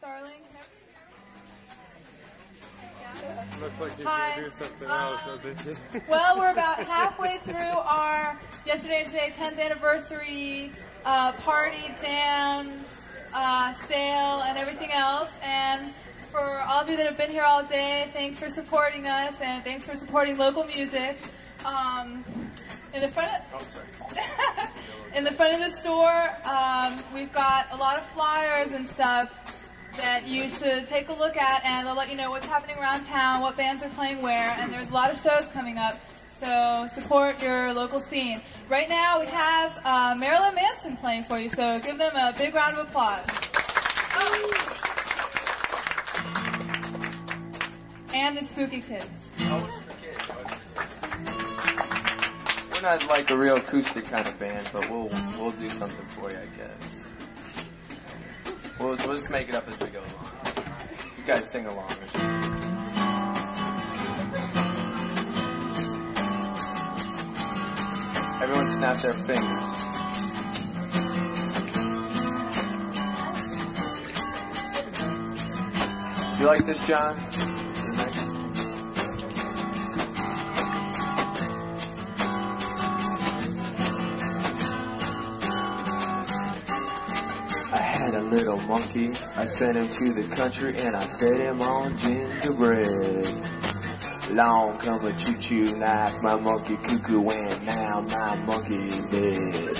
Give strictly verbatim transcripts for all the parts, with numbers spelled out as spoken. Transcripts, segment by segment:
darling? Looks like you Hi. can do something Um, else. So Well, we're about halfway through our Yesterday and Today tenth anniversary uh, party, jam, uh, sale, and everything else. And for all of you that have been here all day, thanks for supporting us, and thanks for supporting local music. Um, in the front of, Oh, sorry. in the front of the store, um, we've got a lot of flyers and stuff that you should take a look at, and they'll let you know what's happening around town, what bands are playing where, and there's a lot of shows coming up, so support your local scene. Right now we have uh, Marilyn Manson playing for you, so give them a big round of applause. Oh. And the Spooky Kids. Always forget. Always forget. We're not like a real acoustic kind of band, but we'll we'll do something for you, I guess. We'll, we'll just make it up as we go along. You guys sing along. Everyone snap their fingers. You like this, John? Little monkey, I sent him to the country and I fed him on gingerbread. Long come a choo-choo, knock my monkey cuckoo, and now my monkey is dead.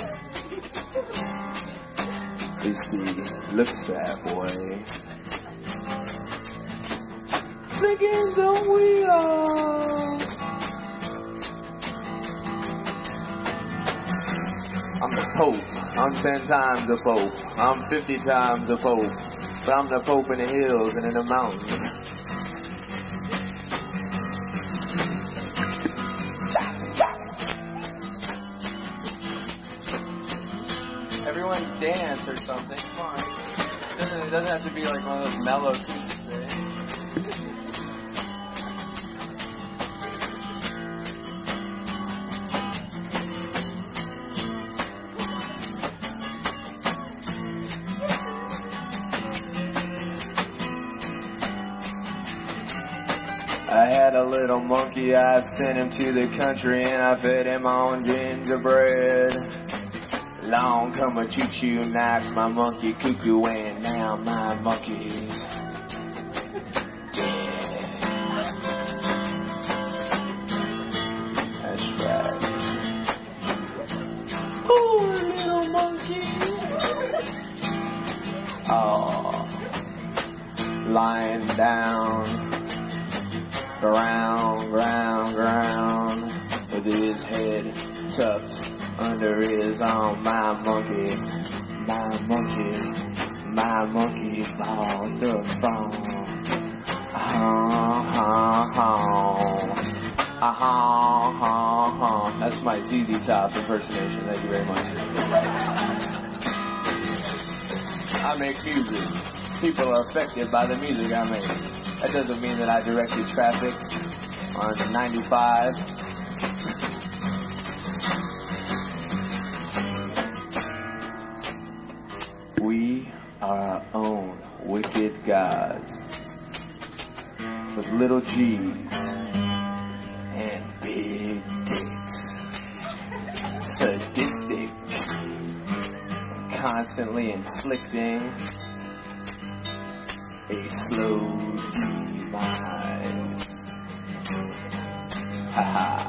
This looks that way. Thinking don't we all? I'm the Pope. I'm ten times the Pope. I'm fifty times the Pope. But I'm the Pope in the hills and in the mountains. Everyone dance or something. Come on. It doesn't, it doesn't have to be like one of those mellow acoustic things. I had a little monkey, I sent him to the country and I fed him on gingerbread. Long come a choo-choo, knocked my monkey cuckoo, and now my monkey's dead. That's right. Poor little monkey. Oh, lying down. Ground, ground, ground, with his head tucked under his arm. My monkey, my monkey, my monkey bought the phone. Ha ha ha, ha ha ha. That's my Z Z Top impersonation. Thank you very much. I make music. People are affected by the music I make. That doesn't mean that I directed traffic on ninety-five. We are our own wicked gods with little G's and big dicks. Sadistic, constantly inflicting a slow demise. Ha ha.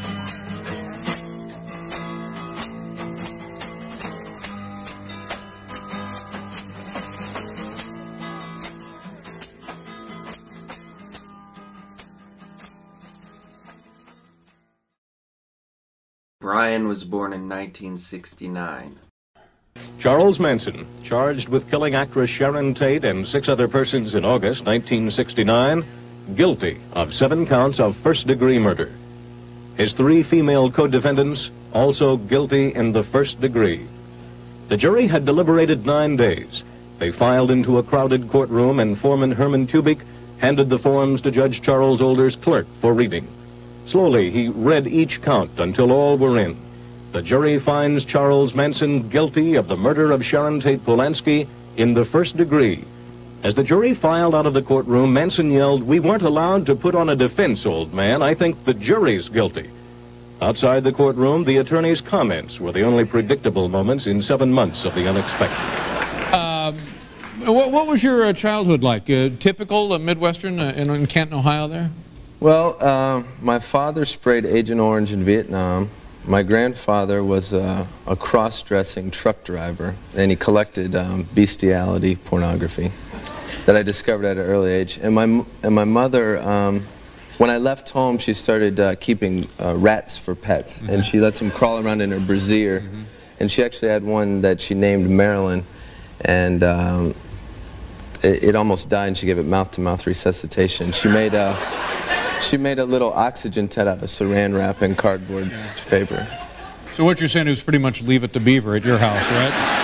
Brian was born in nineteen sixty-nine. Charles Manson, charged with killing actress Sharon Tate and six other persons in August nineteen sixty-nine, guilty of seven counts of first-degree murder. His three female co-defendants also guilty in the first degree. The jury had deliberated nine days. They filed into a crowded courtroom, and Foreman Herman Tubick handed the forms to Judge Charles Older's clerk for reading. Slowly, he read each count until all were in. The jury finds Charles Manson guilty of the murder of Sharon Tate Polanski in the first degree. As the jury filed out of the courtroom, Manson yelled, "We weren't allowed to put on a defense, old man. I think the jury's guilty." Outside the courtroom, the attorney's comments were the only predictable moments in seven months of the unexpected. Uh, what, what was your uh, childhood like? Uh, typical uh, Midwestern uh, in, in Canton, Ohio there? Well, uh, my father sprayed Agent Orange in Vietnam. My grandfather was uh, a cross-dressing truck driver, and he collected um, bestiality pornography that I discovered at an early age. And my, and my mother, um, when I left home, she started uh, keeping uh, rats for pets, mm-hmm. and she lets them crawl around in her brassiere. Mm-hmm. And she actually had one that she named Marilyn, and um, it, it almost died, and she gave it mouth-to-mouth resuscitation. She made a, she made a little oxygen tent out of saran wrap and cardboard yeah. paper. So what you're saying is pretty much Leave It to Beaver at your house, right?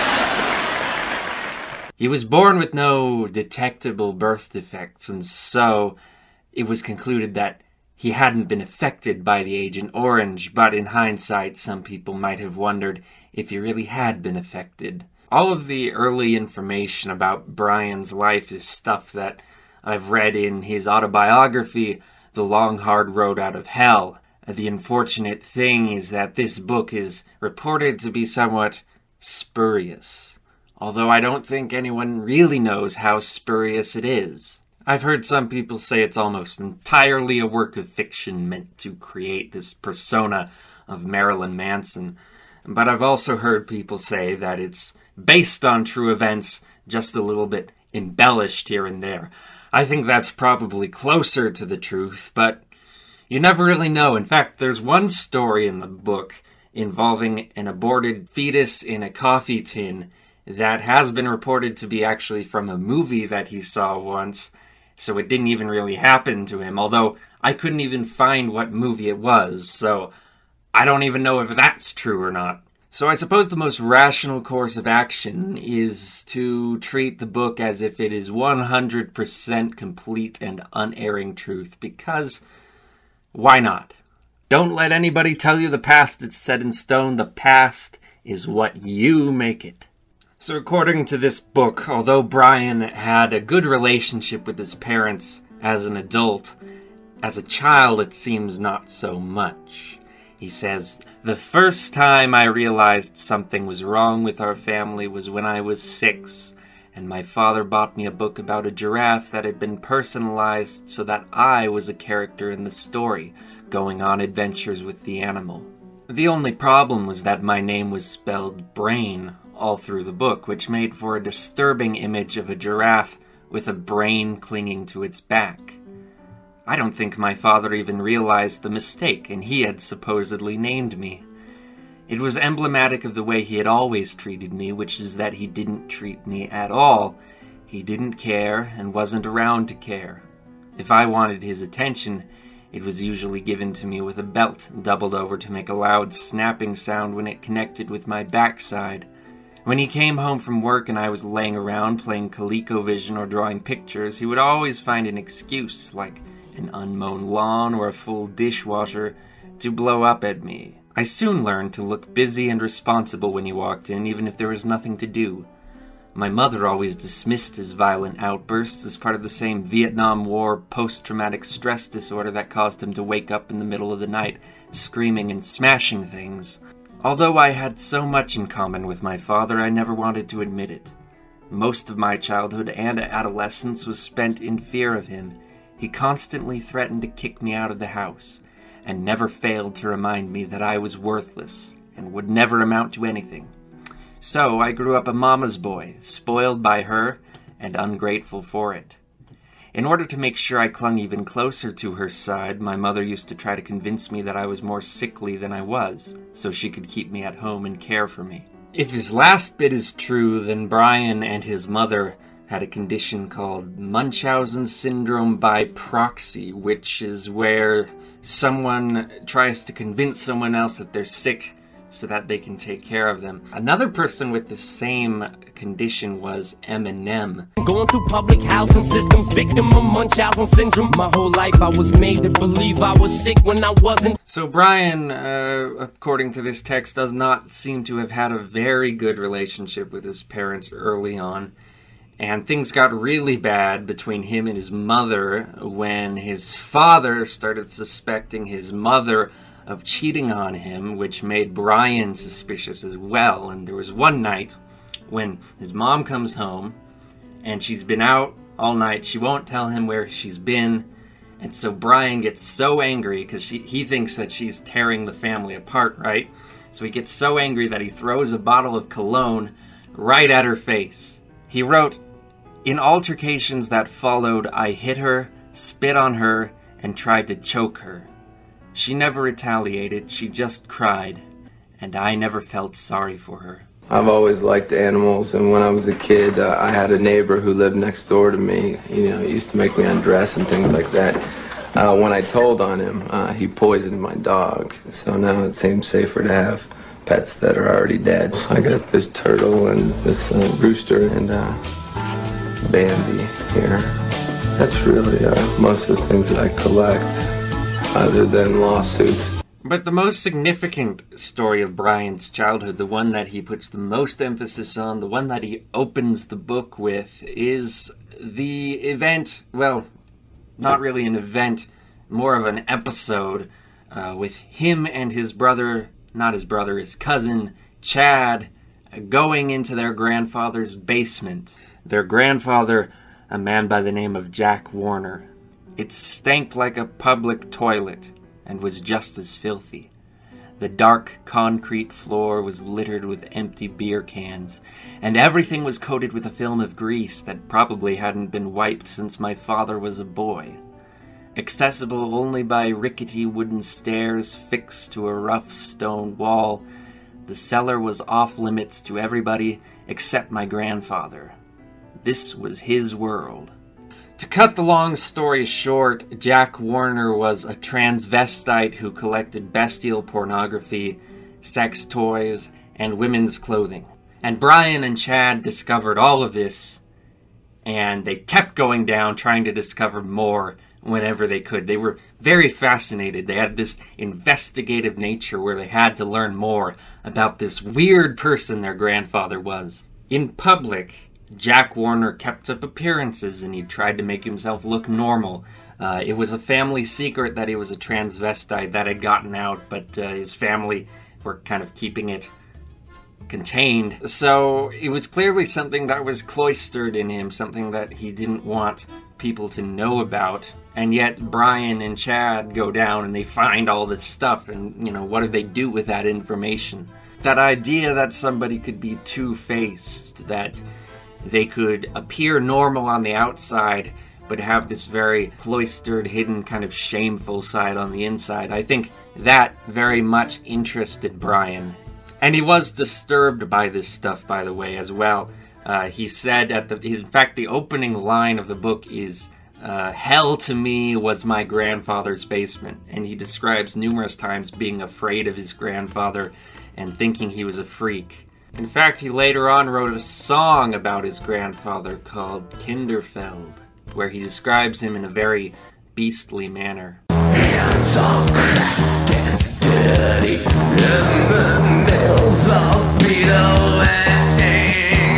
He was born with no detectable birth defects, and so it was concluded that he hadn't been affected by the Agent Orange, but in hindsight, some people might have wondered if he really had been affected. All of the early information about Brian's life is stuff that I've read in his autobiography, The Long Hard Road Out of Hell. The unfortunate thing is that this book is reported to be somewhat spurious, although I don't think anyone really knows how spurious it is. I've heard some people say it's almost entirely a work of fiction meant to create this persona of Marilyn Manson, but I've also heard people say that it's based on true events, just a little bit embellished here and there. I think that's probably closer to the truth, but you never really know. In fact, there's one story in the book involving an aborted fetus in a coffee tin that has been reported to be actually from a movie that he saw once, so it didn't even really happen to him, although I couldn't even find what movie it was, so I don't even know if that's true or not. So I suppose the most rational course of action is to treat the book as if it is one hundred percent complete and unerring truth, because why not? Don't let anybody tell you the past is set in stone. The past is what you make it. So according to this book, although Brian had a good relationship with his parents as an adult, as a child it seems not so much. He says, "The first time I realized something was wrong with our family was when I was six, and my father bought me a book about a giraffe that had been personalized so that I was a character in the story, going on adventures with the animal. The only problem was that my name was spelled brain all through the book, which made for a disturbing image of a giraffe with a brain clinging to its back. I don't think my father even realized the mistake, and he had supposedly named me. It was emblematic of the way he had always treated me, which is that he didn't treat me at all. He didn't care and wasn't around to care. If I wanted his attention, it was usually given to me with a belt doubled over to make a loud snapping sound when it connected with my backside. When he came home from work and I was laying around playing ColecoVision or drawing pictures, he would always find an excuse, like an unmown lawn or a full dishwasher, to blow up at me. I soon learned to look busy and responsible when he walked in, even if there was nothing to do. My mother always dismissed his violent outbursts as part of the same Vietnam War post-traumatic stress disorder that caused him to wake up in the middle of the night, screaming and smashing things. Although I had so much in common with my father, I never wanted to admit it. Most of my childhood and adolescence was spent in fear of him. He constantly threatened to kick me out of the house, and never failed to remind me that I was worthless and would never amount to anything. So I grew up a mama's boy, spoiled by her and ungrateful for it. In order to make sure I clung even closer to her side, my mother used to try to convince me that I was more sickly than I was, so she could keep me at home and care for me. If this last bit is true, then Brian and his mother had a condition called Munchausen syndrome by proxy, which is where someone tries to convince someone else that they're sick so that they can take care of them. Another person with the same condition was Eminem. Going through public housing systems, victim of Munchausen syndrome. My whole life I was made to believe I was sick when I wasn't. So Brian, uh, according to this text, does not seem to have had a very good relationship with his parents early on. And things got really bad between him and his mother when his father started suspecting his mother of cheating on him, which made Brian suspicious as well. And there was one night when his mom comes home and she's been out all night. She won't tell him where she's been. And so Brian gets so angry because he thinks that she's tearing the family apart, right? So he gets so angry that he throws a bottle of cologne right at her face. He wrote, "In altercations that followed, I hit her, spit on her, and tried to choke her. She never retaliated, she just cried, and I never felt sorry for her." I've always liked animals, and when I was a kid, uh, I had a neighbor who lived next door to me. You know, he used to make me undress and things like that. Uh, when I told on him, uh, he poisoned my dog. So now it seems safer to have pets that are already dead. So I got this turtle and this uh, rooster and uh, Bambi here. That's really uh, most of the things that I collect, other than lawsuits. But the most significant story of Brian's childhood, the one that he puts the most emphasis on, the one that he opens the book with, is the event, well, not really an event, more of an episode, uh, with him and his brother, not his brother, his cousin, Chad, going into their grandfather's basement. Their grandfather, a man by the name of Jack Warner. It stank like a public toilet and was just as filthy. The dark concrete floor was littered with empty beer cans, and everything was coated with a film of grease that probably hadn't been wiped since my father was a boy. Accessible only by rickety wooden stairs fixed to a rough stone wall, the cellar was off limits to everybody except my grandfather. This was his world. To cut the long story short, Jack Warner was a transvestite who collected bestial pornography, sex toys, and women's clothing. And Brian and Chad discovered all of this, and they kept going down trying to discover more whenever they could. They were very fascinated. They had this investigative nature where they had to learn more about this weird person their grandfather was. In public, Jack Warner kept up appearances and he tried to make himself look normal. Uh, it was a family secret that he was a transvestite that had gotten out, but uh, his family were kind of keeping it contained. So it was clearly something that was cloistered in him, something that he didn't want people to know about. And yet Brian and Chad go down and they find all this stuff, and, you know, what do they do with that information? That idea that somebody could be two-faced, that they could appear normal on the outside, but have this very cloistered, hidden, kind of shameful side on the inside. I think that very much interested Brian. And he was disturbed by this stuff, by the way, as well. Uh, he said at the, in fact, the opening line of the book is, uh, "Hell to me was my grandfather's basement." And he describes numerous times being afraid of his grandfather and thinking he was a freak. In fact, he later on wrote a song about his grandfather called Kinderfeld, where he describes him in a very beastly manner. Hands all cracked and dirty, and the nails all beat away,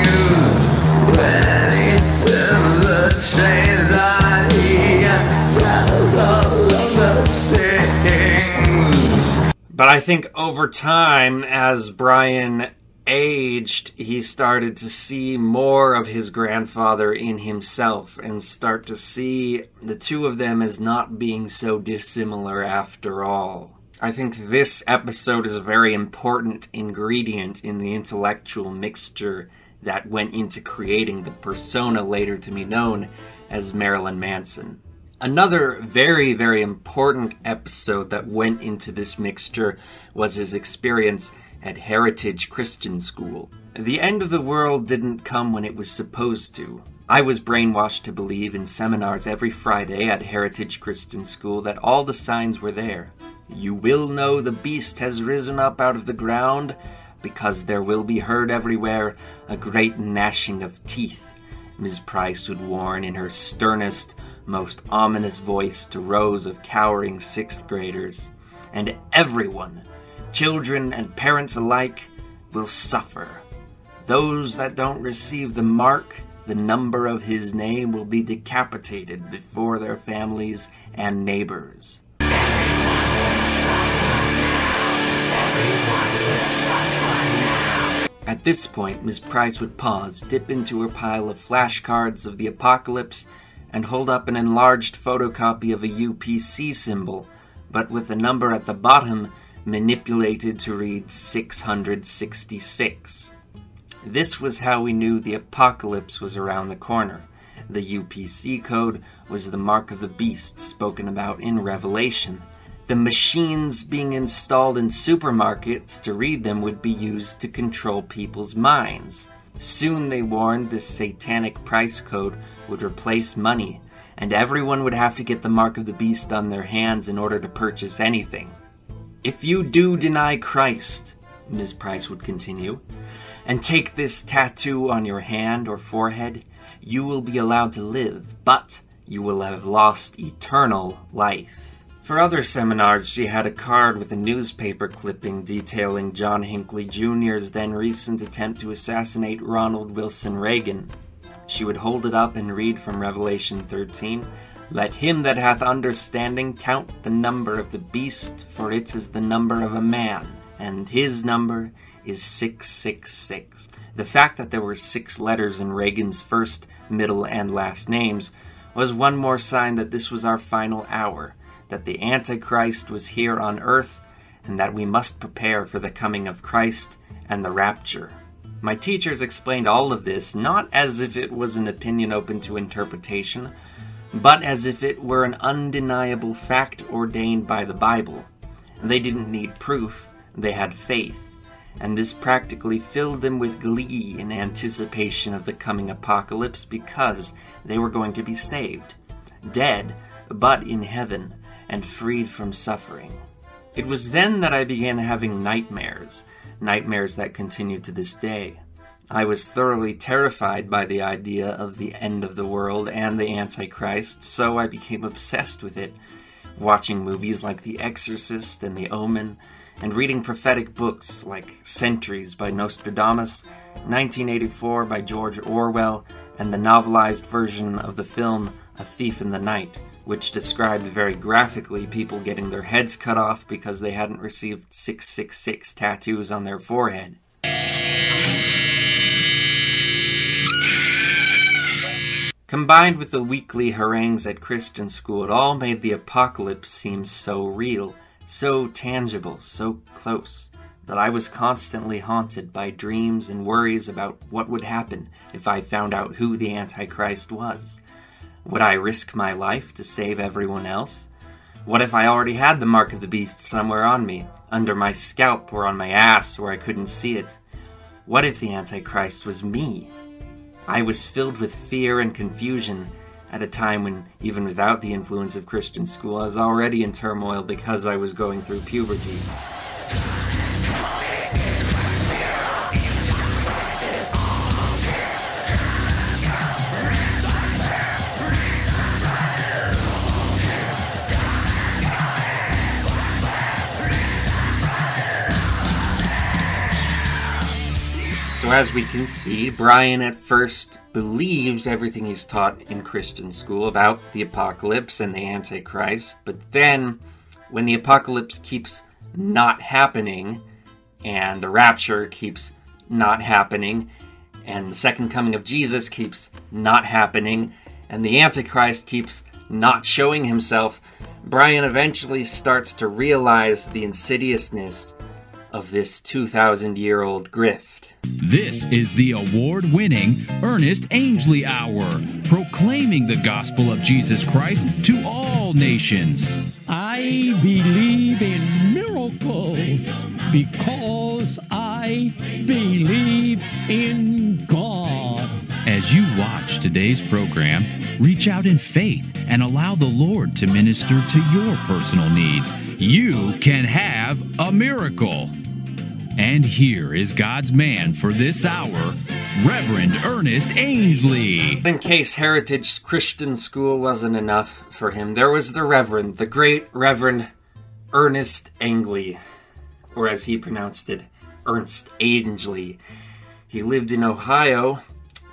ready to the chains on he tells all of the things. But I think over time, as Brian aged, he started to see more of his grandfather in himself and start to see the two of them as not being so dissimilar after all. I think this episode is a very important ingredient in the intellectual mixture that went into creating the persona later to be known as Marilyn Manson. Another very, very important episode that went into this mixture was his experience at Heritage Christian School. The end of the world didn't come when it was supposed to. I was brainwashed to believe in seminars every Friday at Heritage Christian School that all the signs were there. You will know the beast has risen up out of the ground, because there will be heard everywhere a great gnashing of teeth, Miz Price would warn in her sternest, most ominous voice to rows of cowering sixth graders. And everyone, children and parents alike, will suffer. Those that don't receive the mark, the number of his name will be decapitated before their families and neighbors. At this point, Miss Price would pause, dip into her pile of flashcards of the apocalypse, and hold up an enlarged photocopy of a U P C symbol, but with the number at the bottom manipulated to read six hundred sixty-six. This was how we knew the apocalypse was around the corner. The U P C code was the mark of the beast spoken about in Revelation. The machines being installed in supermarkets to read them would be used to control people's minds. Soon, they warned, this satanic price code would replace money, and everyone would have to get the mark of the beast on their hands in order to purchase anything. If you do deny Christ, Miz Price would continue, and take this tattoo on your hand or forehead, you will be allowed to live, but you will have lost eternal life. For other seminars, she had a card with a newspaper clipping detailing John Hinckley Junior's then recent attempt to assassinate Ronald Wilson Reagan. She would hold it up and read from Revelation thirteen, "Let him that hath understanding count the number of the beast, for it is the number of a man, and his number is six six six. The fact that there were six letters in Reagan's first, middle, and last names was one more sign that this was our final hour, that the Antichrist was here on earth, and that we must prepare for the coming of Christ and the rapture. My teachers explained all of this not as if it was an opinion open to interpretation, but as if it were an undeniable fact ordained by the Bible. They didn't need proof, they had faith, and this practically filled them with glee in anticipation of the coming apocalypse because they were going to be saved, dead, but in heaven, and freed from suffering. It was then that I began having nightmares, nightmares that continue to this day. I was thoroughly terrified by the idea of the end of the world and the Antichrist, so I became obsessed with it, watching movies like The Exorcist and The Omen, and reading prophetic books like Centuries by Nostradamus, nineteen eighty-four by George Orwell, and the novelized version of the film A Thief in the Night, which described very graphically people getting their heads cut off because they hadn't received six six six tattoos on their forehead. Combined with the weekly harangues at Christian school, it all made the apocalypse seem so real, so tangible, so close, that I was constantly haunted by dreams and worries about what would happen if I found out who the Antichrist was. Would I risk my life to save everyone else? What if I already had the mark of the beast somewhere on me, under my scalp or on my ass where I couldn't see it? What if the Antichrist was me? I was filled with fear and confusion at a time when, even without the influence of Christian school, I was already in turmoil because I was going through puberty. So as we can see, Brian at first believes everything he's taught in Christian school about the apocalypse and the Antichrist, but then when the apocalypse keeps not happening, and the rapture keeps not happening, and the second coming of Jesus keeps not happening, and the Antichrist keeps not showing himself, Brian eventually starts to realize the insidiousness of this two thousand year old grift. This is the award-winning Ernest Angley Hour, proclaiming the gospel of Jesus Christ to all nations. I believe in miracles because I believe in God. As you watch today's program, reach out in faith and allow the Lord to minister to your personal needs. You can have a miracle. And here is God's man for this hour, Reverend Ernest Angley. In case Heritage Christian School wasn't enough for him, there was the Reverend, the great Reverend Ernest Angley, or as he pronounced it, Ernst Angley. He lived in Ohio,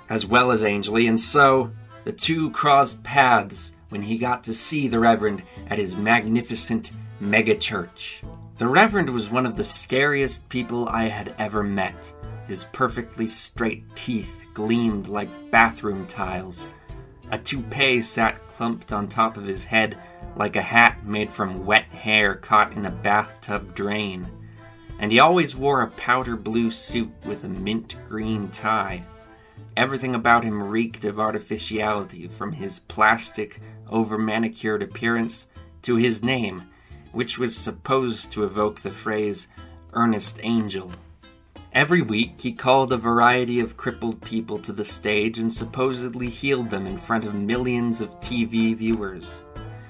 as well as Ainsley, and so the two crossed paths when he got to see the Reverend at his magnificent mega-church. The Reverend was one of the scariest people I had ever met. His perfectly straight teeth gleamed like bathroom tiles. A toupee sat clumped on top of his head like a hat made from wet hair caught in a bathtub drain. And he always wore a powder blue suit with a mint green tie. Everything about him reeked of artificiality, from his plastic, over-manicured appearance to his name, which was supposed to evoke the phrase, earnest angel. Every week, he called a variety of crippled people to the stage and supposedly healed them in front of millions of T V viewers.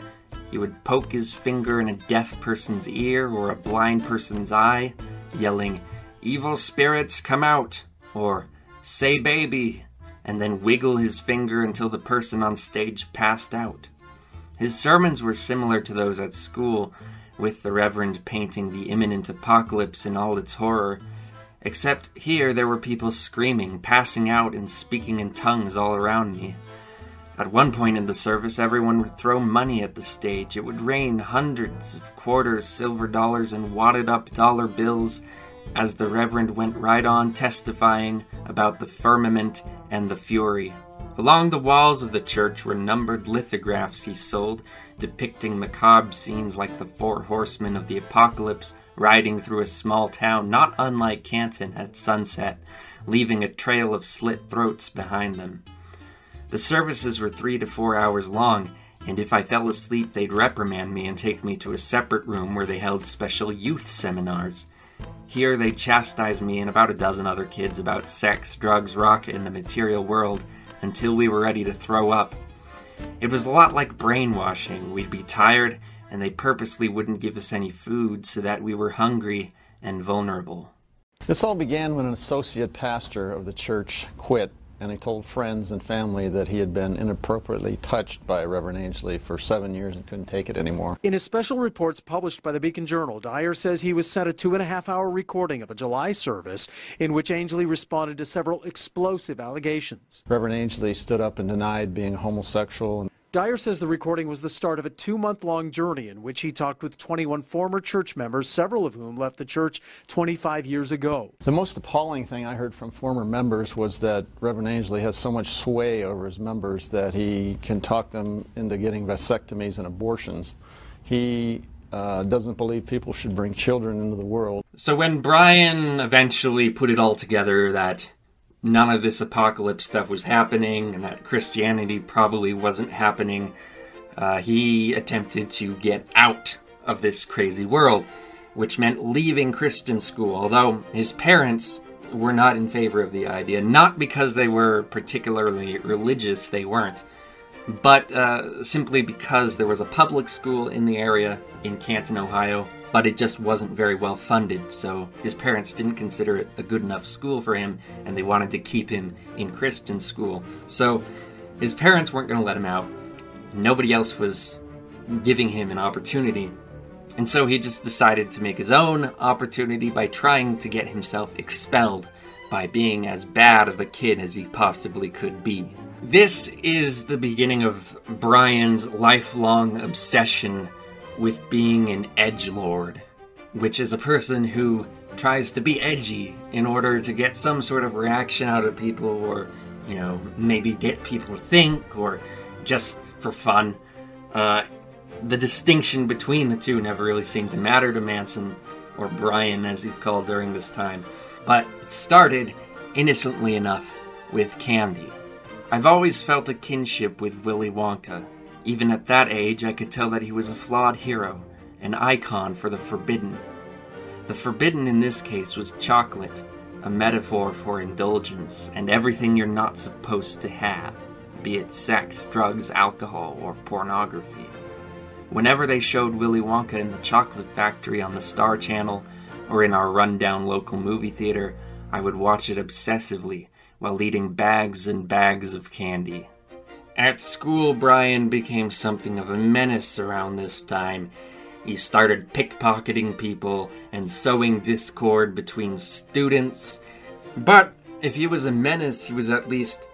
He would poke his finger in a deaf person's ear or a blind person's eye, yelling, "Evil spirits, come out!" or "Say baby," and then wiggle his finger until the person on stage passed out. His sermons were similar to those at school, with the Reverend painting the imminent apocalypse in all its horror, except here there were people screaming, passing out, and speaking in tongues all around me. At one point in the service, everyone would throw money at the stage. It would rain hundreds of quarters, silver dollars, and wadded-up dollar bills as the Reverend went right on testifying about the firmament and the fury. Along the walls of the church were numbered lithographs he sold, depicting macabre scenes like the four horsemen of the apocalypse riding through a small town not unlike Canton at sunset, leaving a trail of slit throats behind them. The services were three to four hours long, and if I fell asleep they'd reprimand me and take me to a separate room where they held special youth seminars. Here they chastised me and about a dozen other kids about sex, drugs, rock, and the material world until we were ready to throw up. It was a lot like brainwashing. We'd be tired, and they purposely wouldn't give us any food so that we were hungry and vulnerable. This all began when an associate pastor of the church quit, and he told friends and family that he had been inappropriately touched by Reverend Ainsley for seven years and couldn't take it anymore. In his special reports published by the Beacon Journal, Dyer says he was sent a two and a half hour recording of a July service in which Ainsley responded to several explosive allegations. Reverend Ainsley stood up and denied being homosexual. Dyer says the recording was the start of a two-month-long journey in which he talked with twenty-one former church members, several of whom left the church twenty-five years ago. The most appalling thing I heard from former members was that Reverend Ainsley has so much sway over his members that he can talk them into getting vasectomies and abortions. He uh, doesn't believe people should bring children into the world. So when Brian eventually put it all together that none of this apocalypse stuff was happening and that Christianity probably wasn't happening, uh, he attempted to get out of this crazy world, which meant leaving Christian school, although his parents were not in favor of the idea, not because they were particularly religious, they weren't, but uh, simply because there was a public school in the area in Canton, Ohio, but it just wasn't very well funded, so his parents didn't consider it a good enough school for him, and they wanted to keep him in Christian school. So his parents weren't going to let him out. Nobody else was giving him an opportunity. And so he just decided to make his own opportunity by trying to get himself expelled by being as bad of a kid as he possibly could be. This is the beginning of Brian's lifelong obsession with being an edgelord, which is a person who tries to be edgy in order to get some sort of reaction out of people, or, you know, maybe get people to think, or just for fun. Uh, the distinction between the two never really seemed to matter to Manson, or Brian as he's called during this time. But it started, innocently enough, with candy. I've always felt a kinship with Willy Wonka. Even at that age, I could tell that he was a flawed hero, an icon for the forbidden. The forbidden in this case was chocolate, a metaphor for indulgence and everything you're not supposed to have, be it sex, drugs, alcohol, or pornography. Whenever they showed Willy Wonka in the Chocolate Factory on the Star Channel, or in our rundown local movie theater, I would watch it obsessively while eating bags and bags of candy. At school, Brian became something of a menace around this time. He started pickpocketing people and sowing discord between students. But if he was a menace, he was at least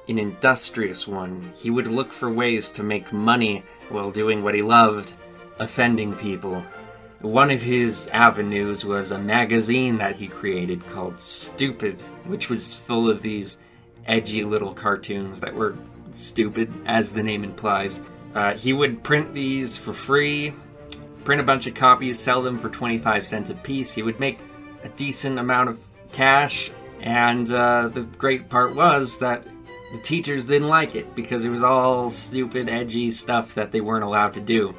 an industrious one. He would look for ways to make money while doing what he loved, offending people. One of his avenues was a magazine that he created called Stupid, which was full of these edgy little cartoons that were stupid, as the name implies. Uh, he would print these for free, print a bunch of copies, sell them for twenty-five cents a piece. He would make a decent amount of cash, and uh, the great part was that the teachers didn't like it because it was all stupid, edgy stuff that they weren't allowed to do.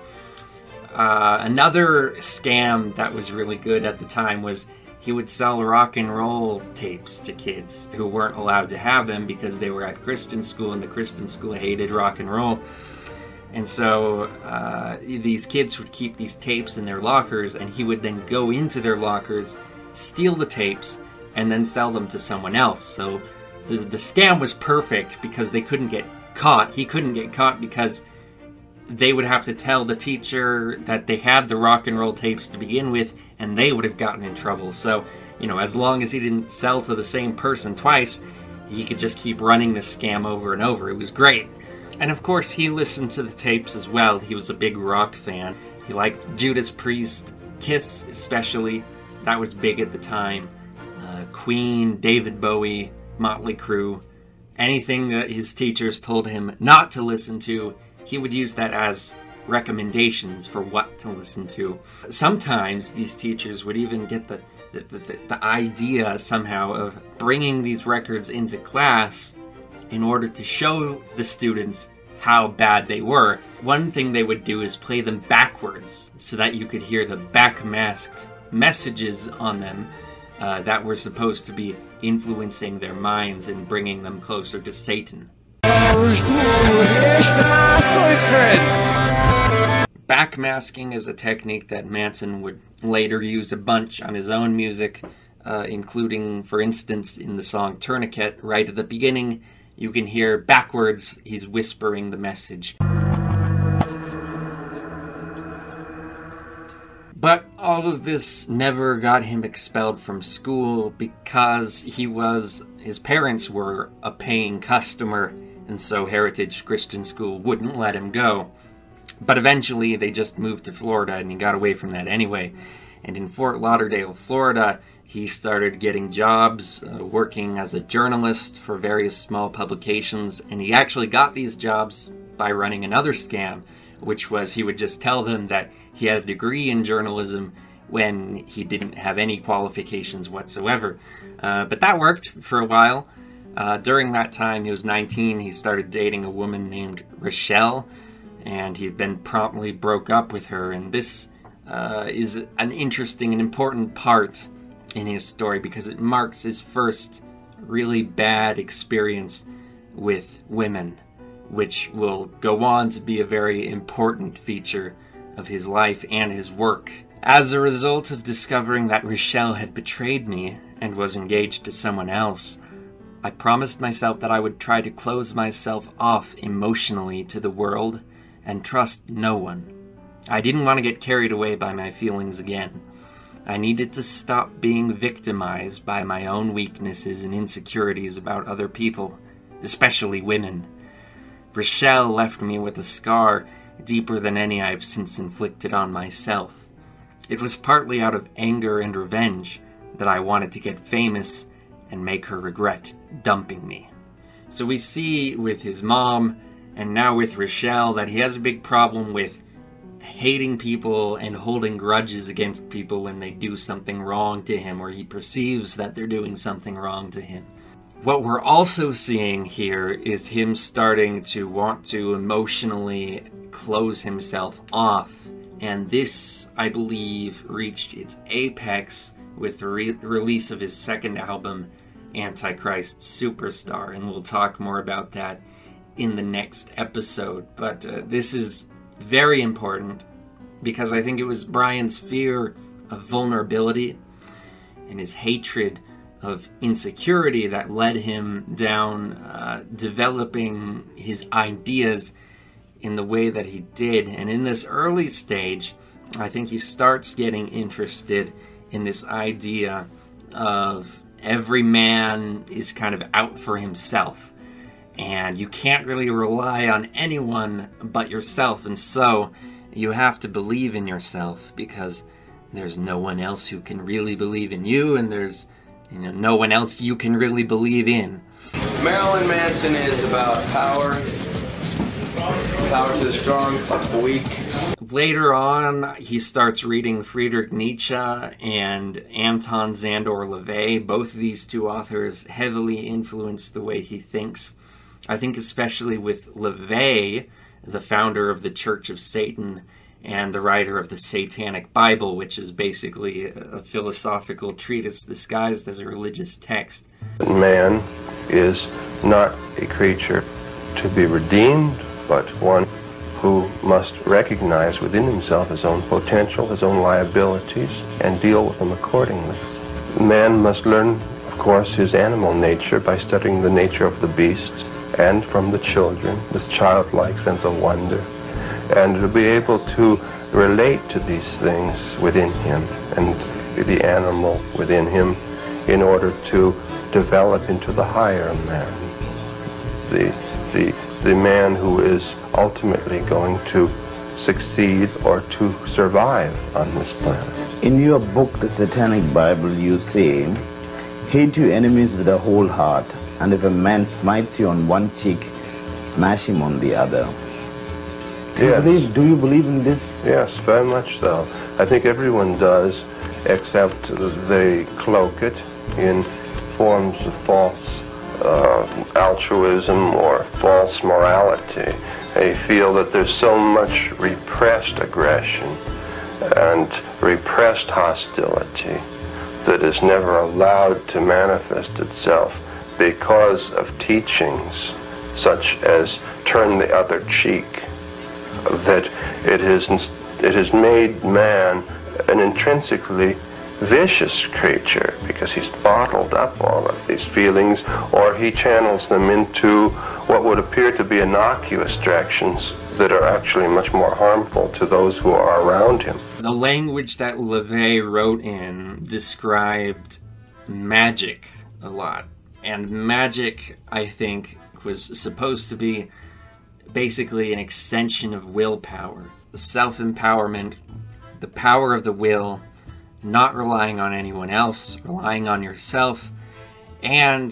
Uh, another scam that was really good at the time was he would sell rock and roll tapes to kids who weren't allowed to have them because they were at Christian school, and the Christian school hated rock and roll. And so uh, these kids would keep these tapes in their lockers, and he would then go into their lockers, steal the tapes, and then sell them to someone else. So the, the scam was perfect because they couldn't get caught. He couldn't get caught because they would have to tell the teacher that they had the rock and roll tapes to begin with, and they would have gotten in trouble. So, you know, as long as he didn't sell to the same person twice, he could just keep running this scam over and over. It was great. And of course, he listened to the tapes as well. He was a big rock fan. He liked Judas Priest, Kiss especially. That was big at the time. Uh, Queen, David Bowie, Motley Crue. Anything that his teachers told him not to listen to, he would use that as recommendations for what to listen to. Sometimes these teachers would even get the, the, the, the idea somehow of bringing these records into class in order to show the students how bad they were. One thing they would do is play them backwards so that you could hear the backmasked messages on them uh, that were supposed to be influencing their minds and bringing them closer to Satan. Backmasking is a technique that Manson would later use a bunch on his own music, uh, including, for instance, in the song Tourniquet, right at the beginning, you can hear backwards, he's whispering the message. But all of this never got him expelled from school because he was, his parents were a paying customer, and so Heritage Christian School wouldn't let him go. But eventually they just moved to Florida, and he got away from that anyway. And in Fort Lauderdale, Florida, he started getting jobs, uh, working as a journalist for various small publications, and he actually got these jobs by running another scam, which was he would just tell them that he had a degree in journalism when he didn't have any qualifications whatsoever. Uh, but that worked for a while. Uh, during that time, he was nineteen, he started dating a woman named Rochelle, and he then promptly broke up with her, and this uh, is an interesting and important part in his story because it marks his first really bad experience with women, which will go on to be a very important feature of his life and his work. As a result of discovering that Rochelle had betrayed me and was engaged to someone else, I promised myself that I would try to close myself off emotionally to the world and trust no one. I didn't want to get carried away by my feelings again. I needed to stop being victimized by my own weaknesses and insecurities about other people, especially women. Rochelle left me with a scar deeper than any I've since inflicted on myself. It was partly out of anger and revenge that I wanted to get famous and make her regret dumping me. So we see with his mom, and now with Rochelle, that he has a big problem with hating people and holding grudges against people when they do something wrong to him, or he perceives that they're doing something wrong to him. What we're also seeing here is him starting to want to emotionally close himself off. And this, I believe, reached its apex with the re- release of his second album, Antichrist Superstar. And we'll talk more about that in the next episode. But uh, this is very important because I think it was Brian's fear of vulnerability and his hatred of insecurity that led him down uh, developing his ideas in the way that he did. And in this early stage, I think he starts getting interested in this idea of every man is kind of out for himself. and you can't really rely on anyone but yourself, and so you have to believe in yourself, because there's no one else who can really believe in you, and there's, you know, no one else you can really believe in. Marilyn Manson is about power, power to the strong, fuck the weak. Later on, he starts reading Friedrich Nietzsche and Anton Szandor LaVey. Both of these two authors heavily influence the way he thinks. I think especially with LaVey, the founder of the Church of Satan and the writer of the Satanic Bible, which is basically a philosophical treatise disguised as a religious text. Man is not a creature to be redeemed, but one who must recognize within himself his own potential, his own liabilities, and deal with them accordingly. Man must learn, of course, his animal nature by studying the nature of the beasts, and from the children, this childlike sense of wonder, and to be able to relate to these things within him and the animal within him in order to develop into the higher man, the, the, the man who is ultimately going to succeed or to survive on this planet. In your book, The Satanic Bible, you say, hate your enemies with a whole heart, and if a man smites you on one cheek, smash him on the other. Do, yes. you believe, do you believe in this? Yes, very much so. I think everyone does, except they cloak it in forms of false uh, altruism or false morality. They feel that there's so much repressed aggression and repressed hostility that is never allowed to manifest itself because of teachings such as turn the other cheek, that it has, it has made man an intrinsically vicious creature because he's bottled up all of these feelings, or he channels them into what would appear to be innocuous directions that are actually much more harmful to those who are around him. The language that LaVey wrote in described magic a lot. And magic, I think, was supposed to be basically an extension of willpower. The self-empowerment, the power of the will, not relying on anyone else, relying on yourself, and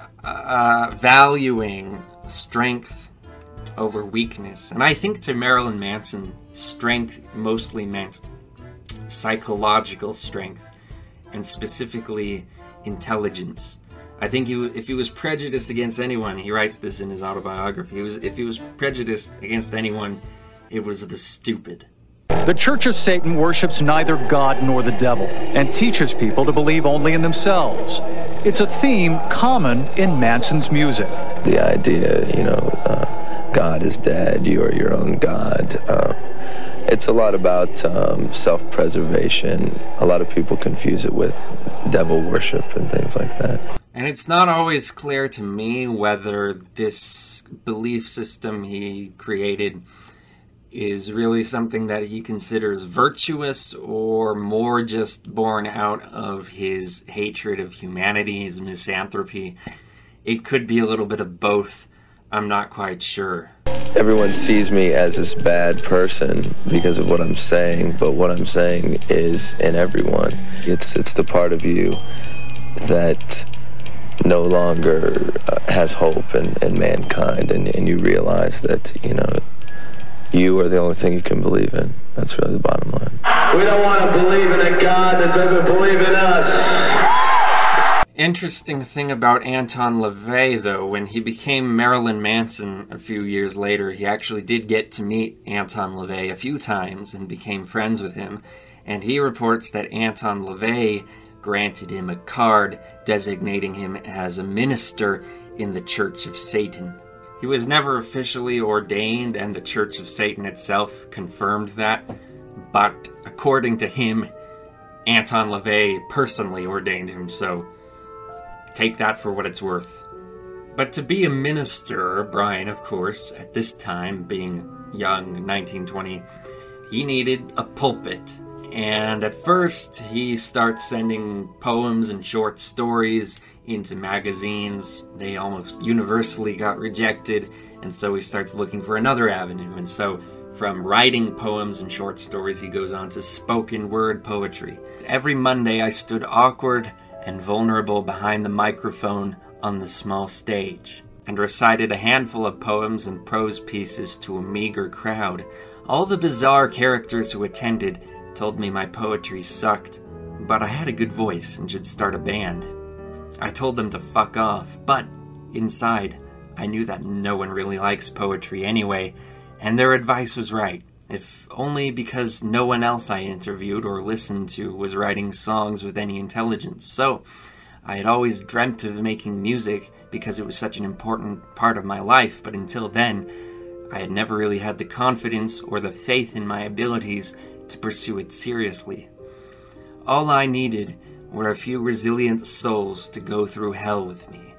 uh, valuing strength over weakness. And I think to Marilyn Manson, strength mostly meant psychological strength, and specifically intelligence. I think he, if he was prejudiced against anyone, he writes this in his autobiography, he was, if he was prejudiced against anyone, it was the stupid. The Church of Satan worships neither God nor the devil and teaches people to believe only in themselves. It's a theme common in Manson's music. The idea, you know, uh, God is dead, you are your own God. Uh, it's a lot about um, self-preservation. A lot of people confuse it with devil worship and things like that. And it's not always clear to me whether this belief system he created is really something that he considers virtuous or more just born out of his hatred of humanity, his misanthropy. It could be a little bit of both. I'm not quite sure. Everyone sees me as this bad person because of what I'm saying, but what I'm saying is in everyone. It's, it's the part of you that no longer uh, has hope in, in mankind, and, and you realize that, you know, you are the only thing you can believe in. That's really the bottom line. We don't want to believe in a God that doesn't believe in us. Interesting thing about Anton LaVey, though, when he became Marilyn Manson a few years later, he actually did get to meet Anton LaVey a few times and became friends with him. And he reports that Anton LaVey granted him a card designating him as a minister in the Church of Satan. He was never officially ordained, and the Church of Satan itself confirmed that. But according to him, Anton LaVey personally ordained him, so take that for what it's worth. But to be a minister, Brian, of course, at this time, being young, nineteen twenty, he needed a pulpit. And at first, he starts sending poems and short stories into magazines. They almost universally got rejected, and so he starts looking for another avenue. And so from writing poems and short stories, he goes on to spoken word poetry. Every Monday, I stood awkward and vulnerable behind the microphone on the small stage and recited a handful of poems and prose pieces to a meager crowd. All the bizarre characters who attended told me my poetry sucked, but I had a good voice and should start a band. I told them to fuck off, but inside, I knew that no one really likes poetry anyway, and their advice was right, if only because no one else I interviewed or listened to was writing songs with any intelligence. So, I had always dreamt of making music because it was such an important part of my life, but until then, I had never really had the confidence or the faith in my abilities to pursue it seriously. All I needed were a few resilient souls to go through hell with me.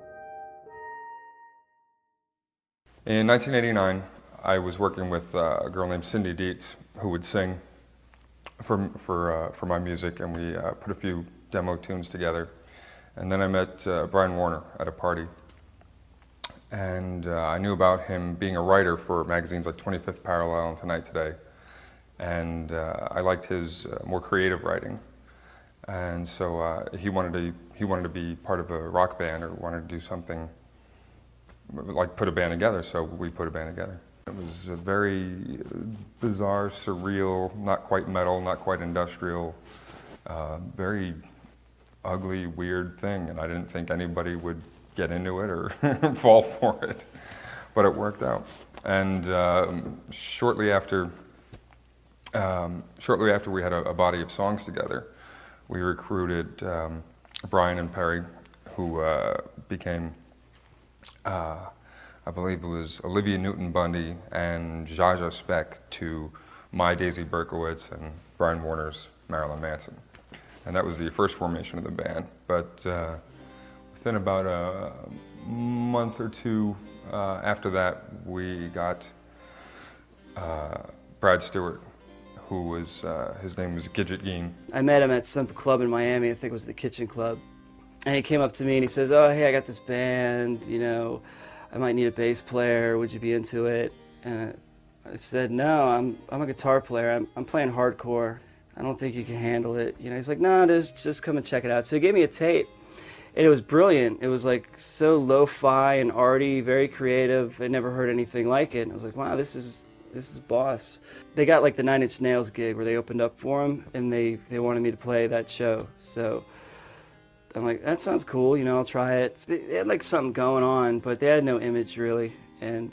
In nineteen eighty-nine, I was working with uh, a girl named Cindy Dietz, who would sing for, for, uh, for my music, and we uh, put a few demo tunes together. And then I met uh, Brian Warner at a party. And uh, I knew about him being a writer for magazines like twenty-fifth Parallel and Tonight Today. And uh, I liked his uh, more creative writing. And so uh, he wanted to he wanted to be part of a rock band, or wanted to do something like put a band together. So we put a band together. It was a very bizarre, surreal, not quite metal, not quite industrial, uh, very ugly, weird thing. And I didn't think anybody would get into it or fall for it, but it worked out. And um, shortly after, um, shortly after we had a, a body of songs together, we recruited um, Brian and Perry, who uh, became, uh, I believe it was Olivia Newton-Bundy and Zsa Zsa Speck to my Daisy Berkowitz and Brian Warner's Marilyn Manson. And that was the first formation of the band. But uh, within about a month or two uh, after that, we got uh, Brad Stewart, who was, uh, his name was Gidget Geen. I met him at some club in Miami, I think it was the Kitchen Club. And he came up to me and he says, oh, hey, I got this band, you know, I might need a bass player, would you be into it? And I said, no, I'm, I'm a guitar player, I'm, I'm playing hardcore. I don't think you can handle it. You know, he's like, no, just, just come and check it out. So he gave me a tape, and it was brilliant. It was like so lo-fi and arty, very creative. I never heard anything like it. And I was like, wow, this is, this is boss. They got like the Nine Inch Nails gig where they opened up for him, and they, they wanted me to play that show. So I'm like, that sounds cool, you know, I'll try it. They, they had like something going on, but they had no image really. And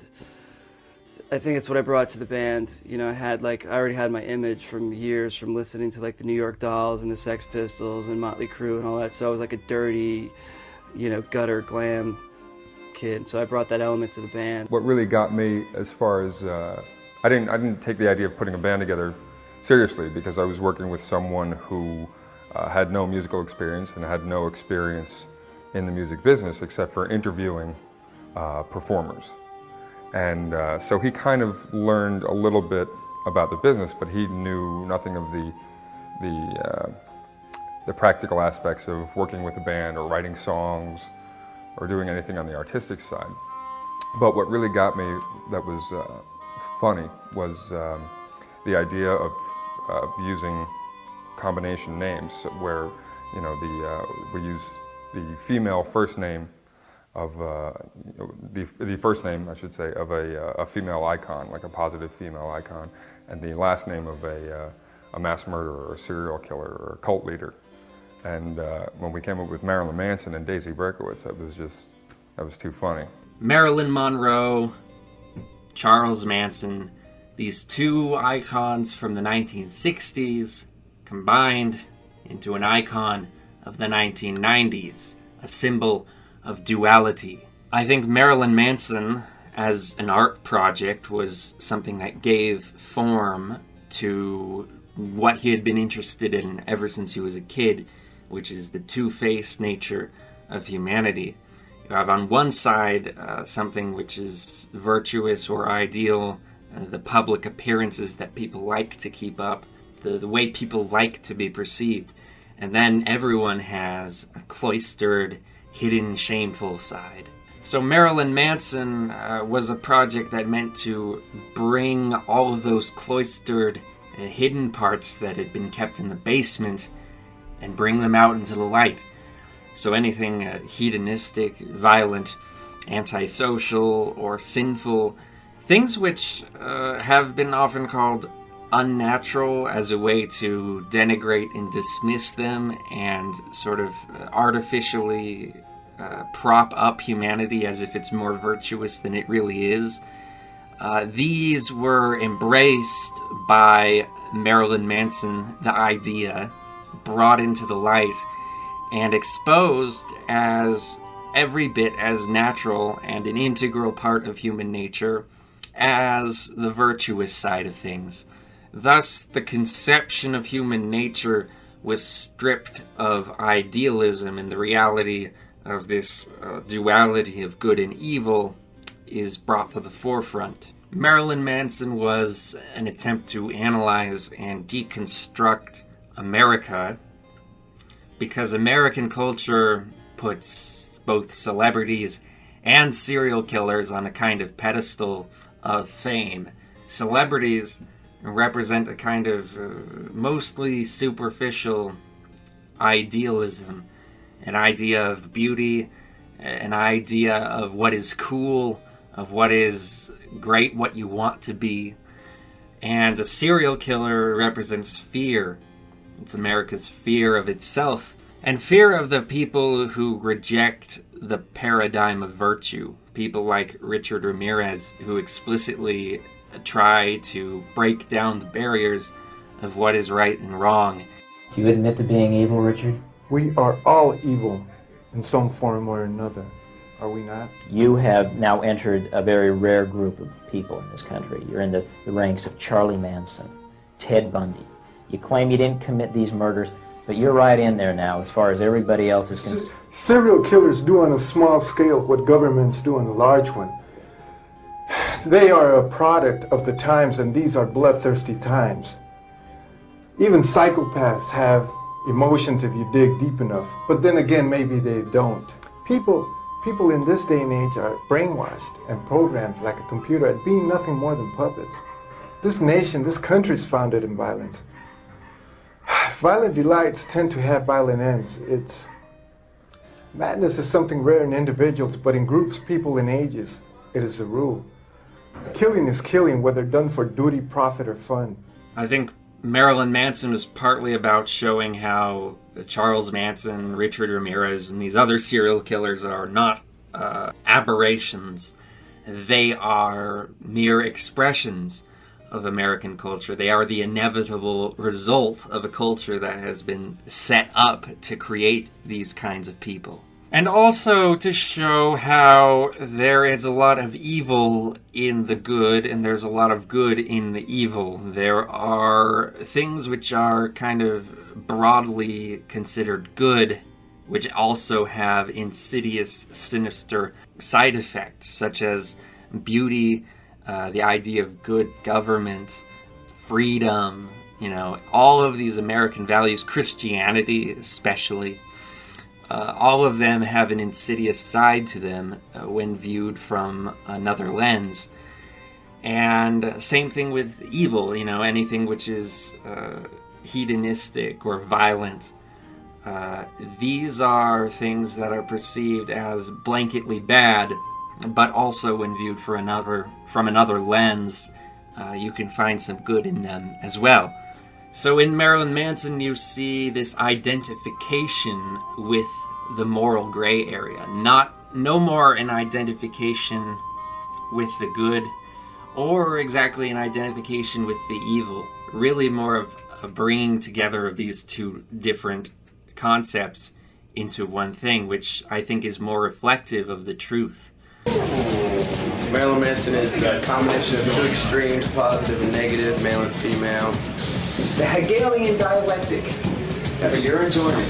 I think it's what I brought to the band. You know, I had like, I already had my image from years from listening to like the New York Dolls and the Sex Pistols and Motley Crue and all that. So I was like a dirty, you know, gutter glam kid. So I brought that element to the band. What really got me as far as, uh, I didn't, I didn't take the idea of putting a band together seriously, because I was working with someone who uh, had no musical experience and had no experience in the music business except for interviewing uh, performers. And uh, so he kind of learned a little bit about the business, but he knew nothing of the the, uh, the practical aspects of working with a band or writing songs or doing anything on the artistic side. But what really got me that was uh, funny was um, the idea of, of using combination names, where you know the uh, we use the female first name of uh, the, the first name, I should say, of a, uh, a female icon, like a positive female icon, and the last name of a, uh, a mass murderer or a serial killer or a cult leader. And uh, when we came up with Marilyn Manson and Daisy Berkowitz, that was just, that was too funny. Marilyn Monroe, Charles Manson, these two icons from the nineteen sixties combined into an icon of the nineteen nineties, a symbol of duality. I think Marilyn Manson as an art project was something that gave form to what he had been interested in ever since he was a kid, which is the two-faced nature of humanity. You have on one side uh, something which is virtuous or ideal, uh, the public appearances that people like to keep up, the, the way people like to be perceived. And then everyone has a cloistered, hidden, shameful side. So Marilyn Manson uh, was a project that meant to bring all of those cloistered, uh, hidden parts that had been kept in the basement and bring them out into the light. So anything uh, hedonistic, violent, antisocial, or sinful, things which uh, have been often called unnatural as a way to denigrate and dismiss them and sort of artificially uh, prop up humanity as if it's more virtuous than it really is. Uh, these were embraced by Marilyn Manson, the idea, brought into the light, and exposed as every bit as natural and an integral part of human nature as the virtuous side of things. Thus, the conception of human nature was stripped of idealism, and the reality of this uh, duality of good and evil is brought to the forefront. Marilyn Manson was an attempt to analyze and deconstruct America, because American culture puts both celebrities and serial killers on a kind of pedestal of fame. Celebrities represent a kind of uh, mostly superficial idealism, an idea of beauty, an idea of what is cool, of what is great, what you want to be. And a serial killer represents fear. It's America's fear of itself, and fear of the people who reject the paradigm of virtue. People like Richard Ramirez, who explicitly try to break down the barriers of what is right and wrong. Do you admit to being evil, Richard? We are all evil in some form or another, are we not? You have now entered a very rare group of people in this country. You're in the, the ranks of Charlie Manson, Ted Bundy. You claim you didn't commit these murders, but you're right in there now as far as everybody else is concerned. Serial killers do on a small scale what governments do on a large one. They are a product of the times, and these are bloodthirsty times. Even psychopaths have emotions if you dig deep enough, but then again, maybe they don't. People, people in this day and age are brainwashed and programmed like a computer at being nothing more than puppets. This nation, this country is founded in violence. Violent delights tend to have violent ends. It's madness is something rare in individuals, but in groups, people, and ages, it is a rule. Killing is killing, whether done for duty, profit, or fun. I think Marilyn Manson was partly about showing how Charles Manson, Richard Ramirez, and these other serial killers are not uh, aberrations. They are mere expressions of American culture. They are the inevitable result of a culture that has been set up to create these kinds of people. And also to show how there is a lot of evil in the good, and there's a lot of good in the evil. There are things which are kind of broadly considered good, which also have insidious, sinister side effects, such as beauty, uh, the idea of good government, freedom, you know, all of these American values, Christianity especially. Uh, all of them have an insidious side to them uh, when viewed from another lens. And same thing with evil, you know, anything which is uh, hedonistic or violent. Uh, these are things that are perceived as blanketly bad, but also when viewed for another, from another lens, uh, you can find some good in them as well. So in Marilyn Manson, you see this identification with the moral gray area. Not, no more an identification with the good, or exactly an identification with the evil. Really more of a bringing together of these two different concepts into one thing, which I think is more reflective of the truth. Marilyn Manson is a combination of two extremes, positive and negative, male and female. The Hegelian dialectic, for your enjoyment.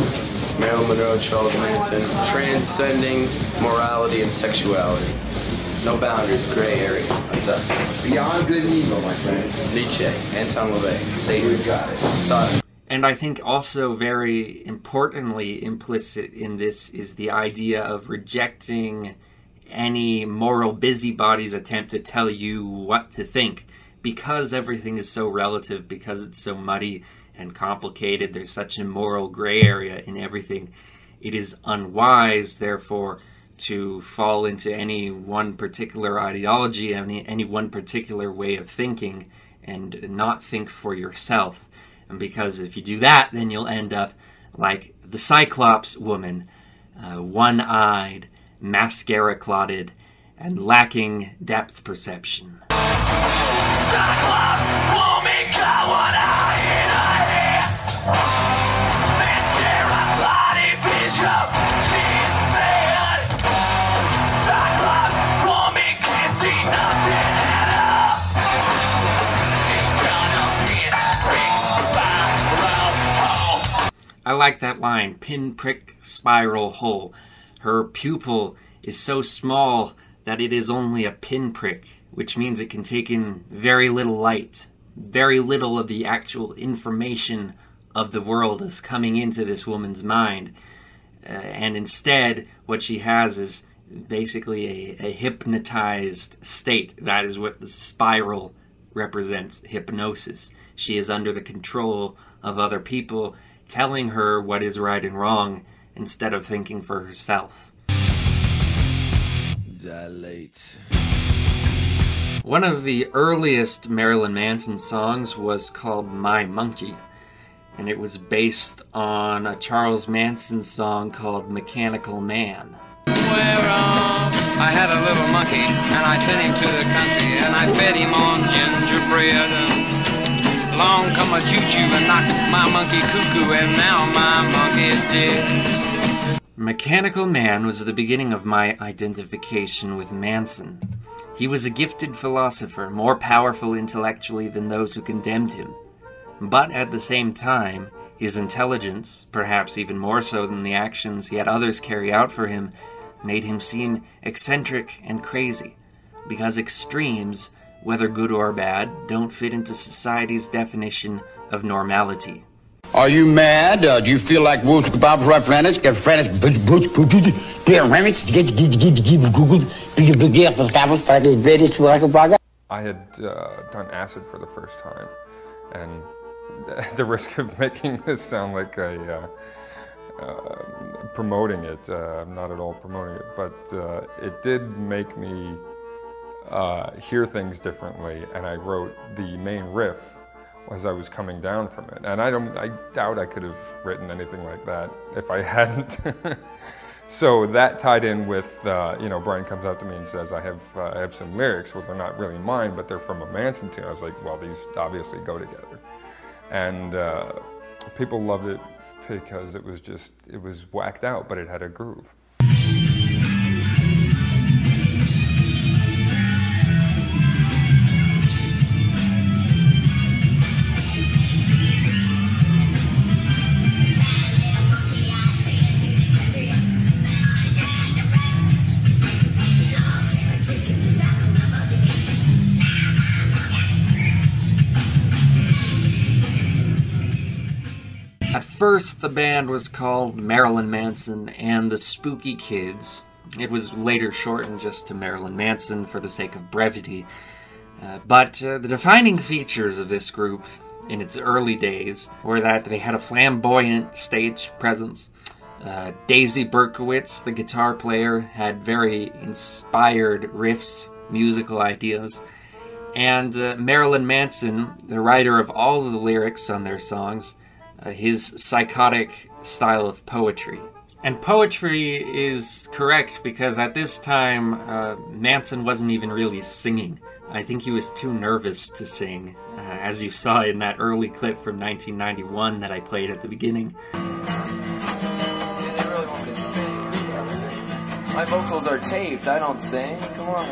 Marilyn Monroe, Charles Manson, transcending morality and sexuality. No boundaries, gray area. That's us. Beyond good and evil, my friend. Nietzsche, Anton LaVey, Satan. We got it. Sodom. And I think also very importantly implicit in this is the idea of rejecting any moral busybody's attempt to tell you what to think. Because everything is so relative, because it's so muddy and complicated, there's such a moral gray area in everything, it is unwise, therefore, to fall into any one particular ideology, any, any one particular way of thinking, and not think for yourself. And because if you do that, then you'll end up like the Cyclops woman, uh, one-eyed, mascara-clotted, and lacking depth perception. I like that line, pinprick spiral hole. Her pupil is so small that it is only a pinprick, which means it can take in very little light. Very little of the actual information of the world is coming into this woman's mind. Uh, and instead, what she has is basically a, a hypnotized state. That is what the spiral represents, hypnosis. She is under the control of other people, telling her what is right and wrong instead of thinking for herself. Dilate. One of the earliest Marilyn Manson songs was called My Monkey, and it was based on a Charles Manson song called Mechanical Man. Where um, I had a little monkey, and I sent him to the country, and I fed him on gingerbread. Along come a choo-choo and knocked my monkey cuckoo, and now my monkey is dead. Mechanical Man was the beginning of my identification with Manson. He was a gifted philosopher, more powerful intellectually than those who condemned him. But at the same time, his intelligence, perhaps even more so than the actions he had others carry out for him, made him seem eccentric and crazy, because extremes, whether good or bad, don't fit into society's definition of normality. Are you mad? Uh, do you feel like Woods Bob Refrenish? Get French Boots Boots Boots Beer Remix get get get get Google Big Big Gear for Fabulous Friday British Bugger. I had uh, done acid for the first time, and the risk of making this sound like a uh, uh, promoting it, uh, I'm not at all promoting it, but uh, it did make me uh, hear things differently, and I wrote the main riff as I was coming down from it. And I don't, I doubt I could have written anything like that if I hadn't. So that tied in with, uh, you know, Brian comes up to me and says, I have, uh, I have some lyrics. Well, they're not really mine, but they're from a Manson tune. I was like, well, these obviously go together. And uh, people loved it because it was just, it was whacked out, but it had a groove. At first, the band was called Marilyn Manson and the Spooky Kids. It was later shortened just to Marilyn Manson for the sake of brevity. Uh, but uh, the defining features of this group in its early days were that they had a flamboyant stage presence. Uh, Daisy Berkowitz, the guitar player, had very inspired riffs, musical ideas. And uh, Marilyn Manson, the writer of all of the lyrics on their songs, Uh, his psychotic style of poetry. And poetry is correct because at this time, uh, Manson wasn't even really singing. I think he was too nervous to sing, uh, as you saw in that early clip from nineteen ninety-one that I played at the beginning. My vocals are taped, I don't sing. Come on.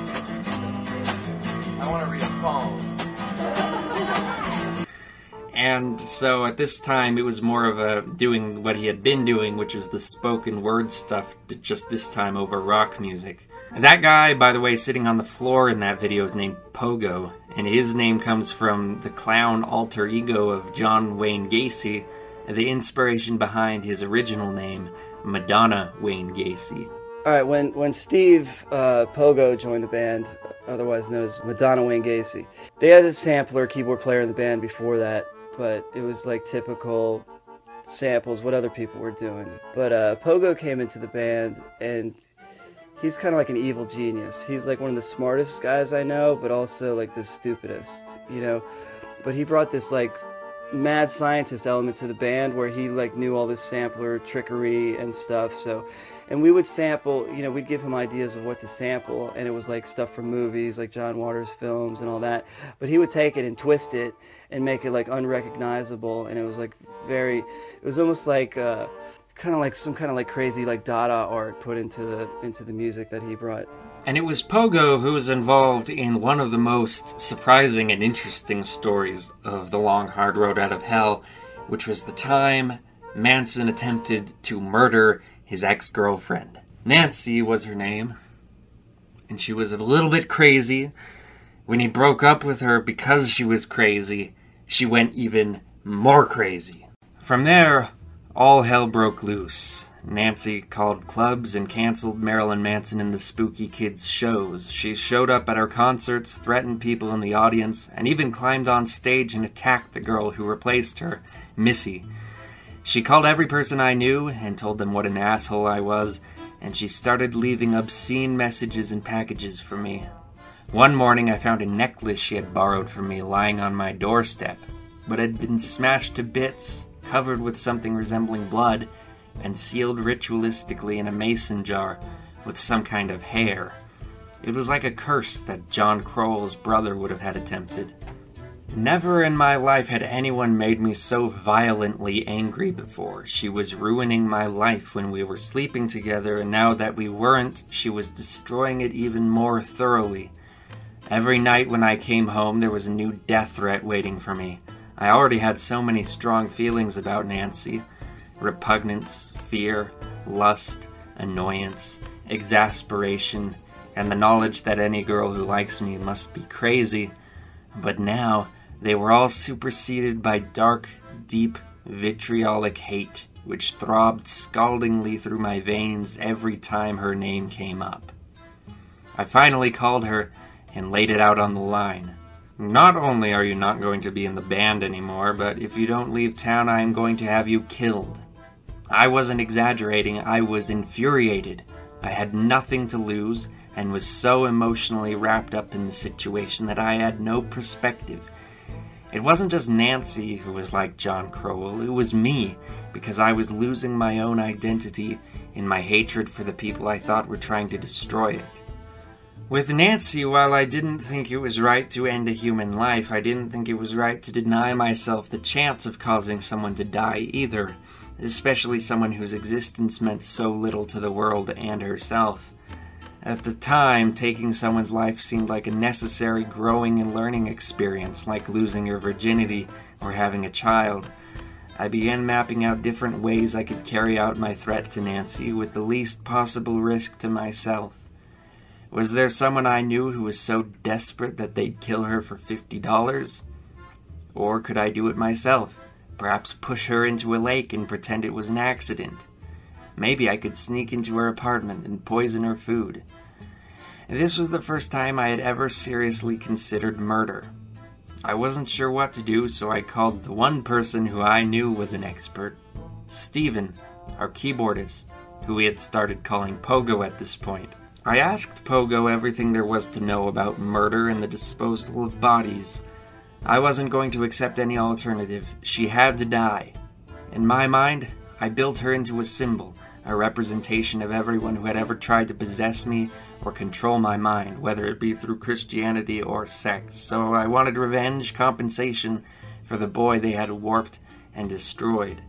I want to read a poem. And so at this time, it was more of a doing what he had been doing, which is the spoken word stuff, just this time over rock music. And that guy, by the way, sitting on the floor in that video is named Pogo, and his name comes from the clown alter ego of John Wayne Gacy, and the inspiration behind his original name, Madonna Wayne Gacy. All right, when, when Steve uh, Pogo joined the band, otherwise known as Madonna Wayne Gacy, they had a sampler, keyboard player in the band before that, but it was like typical samples, what other people were doing. But uh, Pogo came into the band, and he's kind of like an evil genius. He's like one of the smartest guys I know, but also like the stupidest, you know? But he brought this like mad scientist element to the band where he like knew all this sampler trickery and stuff. So, and we would sample, you know, we'd give him ideas of what to sample, and it was like stuff from movies, like John Waters films and all that. But he would take it and twist it and make it like unrecognizable, and it was like very, it was almost like uh, kind of like some kind of like crazy like Dada art put into the into the music that he brought. And it was Pogo who was involved in one of the most surprising and interesting stories of the long, hard road out of hell, which was the time Manson attempted to murder his ex-girlfriend. Nancy was her name, and she was a little bit crazy. When he broke up with her because she was crazy, she went even more crazy. From there, all hell broke loose. Nancy called clubs and canceled Marilyn Manson and the Spooky Kids shows. She showed up at our concerts, threatened people in the audience, and even climbed on stage and attacked the girl who replaced her, Missy. She called every person I knew and told them what an asshole I was, and she started leaving obscene messages and packages for me. One morning I found a necklace she had borrowed from me lying on my doorstep, but it had been smashed to bits, covered with something resembling blood, and sealed ritualistically in a mason jar with some kind of hair. It was like a curse that John Crowell's brother would have had attempted. Never in my life had anyone made me so violently angry before. She was ruining my life when we were sleeping together, and now that we weren't, she was destroying it even more thoroughly. Every night when I came home, there was a new death threat waiting for me. I already had so many strong feelings about Nancy. Repugnance, fear, lust, annoyance, exasperation, and the knowledge that any girl who likes me must be crazy. But now, they were all superseded by dark, deep, vitriolic hate, which throbbed scaldingly through my veins every time her name came up. I finally called her and laid it out on the line. Not only are you not going to be in the band anymore, but if you don't leave town, I am going to have you killed. I wasn't exaggerating, I was infuriated. I had nothing to lose, and was so emotionally wrapped up in the situation that I had no perspective. It wasn't just Nancy who was like John Crowell, it was me, because I was losing my own identity in my hatred for the people I thought were trying to destroy it. With Nancy, while I didn't think it was right to end a human life, I didn't think it was right to deny myself the chance of causing someone to die either. Especially someone whose existence meant so little to the world and herself. At the time, taking someone's life seemed like a necessary growing and learning experience, like losing your virginity or having a child. I began mapping out different ways I could carry out my threat to Nancy with the least possible risk to myself. Was there someone I knew who was so desperate that they'd kill her for fifty dollars? Or could I do it myself? Perhaps push her into a lake and pretend it was an accident. Maybe I could sneak into her apartment and poison her food. This was the first time I had ever seriously considered murder. I wasn't sure what to do, so I called the one person who I knew was an expert, Steven, our keyboardist, who we had started calling Pogo at this point. I asked Pogo everything there was to know about murder and the disposal of bodies. I wasn't going to accept any alternative. She had to die. In my mind, I built her into a symbol, a representation of everyone who had ever tried to possess me or control my mind, whether it be through Christianity or sex. So I wanted revenge, compensation for the boy they had warped and destroyed.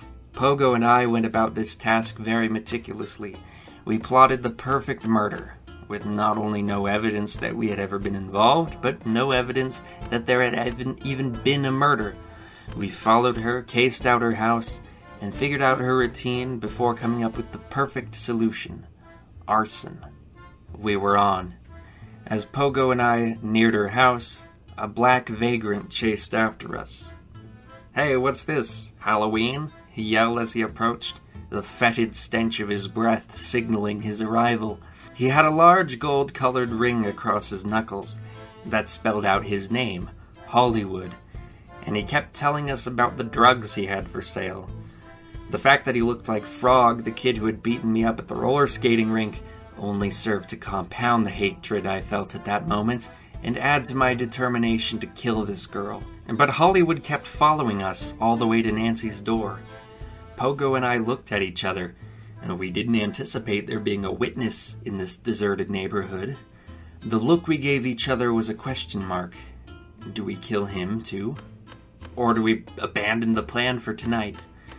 Pogo and I went about this task very meticulously. We plotted the perfect murder, with not only no evidence that we had ever been involved, but no evidence that there had even been a murder. We followed her, cased out her house, and figured out her routine before coming up with the perfect solution. Arson. We were on. As Pogo and I neared her house, a black vagrant chased after us. "Hey, what's this? Halloween?" he yelled as he approached, the fetid stench of his breath signaling his arrival. He had a large gold-colored ring across his knuckles that spelled out his name, Hollywood, and he kept telling us about the drugs he had for sale. The fact that he looked like Frog, the kid who had beaten me up at the roller skating rink, only served to compound the hatred I felt at that moment and add to my determination to kill this girl. But Hollywood kept following us all the way to Nancy's door. Pogo and I looked at each other, and we didn't anticipate there being a witness in this deserted neighborhood. The look we gave each other was a question mark. Do we kill him too? Or do we abandon the plan for tonight?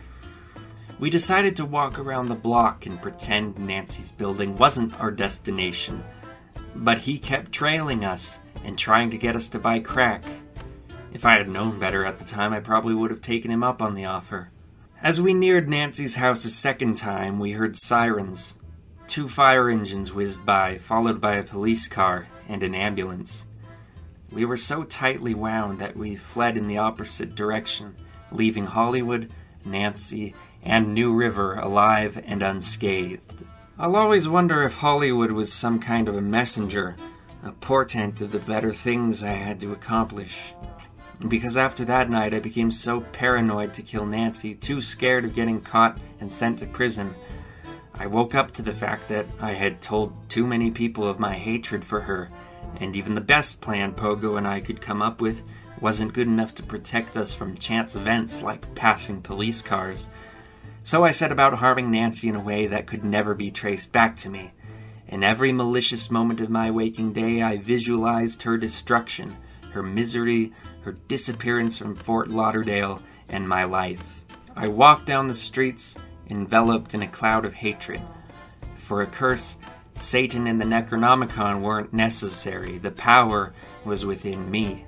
We decided to walk around the block and pretend Nancy's building wasn't our destination. But he kept trailing us and trying to get us to buy crack. If I had known better at the time, I probably would have taken him up on the offer. As we neared Nancy's house a second time, we heard sirens. Two fire engines whizzed by, followed by a police car and an ambulance. We were so tightly wound that we fled in the opposite direction, leaving Hollywood, Nancy, and New River alive and unscathed. I'll always wonder if Hollywood was some kind of a messenger, a portent of the better things I had to accomplish. Because after that night I became so paranoid to kill Nancy, too scared of getting caught and sent to prison. I woke up to the fact that I had told too many people of my hatred for her, and even the best plan Pogo and I could come up with wasn't good enough to protect us from chance events like passing police cars. So I set about harming Nancy in a way that could never be traced back to me. In every malicious moment of my waking day, I visualized her destruction, her misery, her disappearance from Fort Lauderdale, and my life. I walked down the streets, enveloped in a cloud of hatred. For a curse, Satan and the Necronomicon weren't necessary. The power was within me.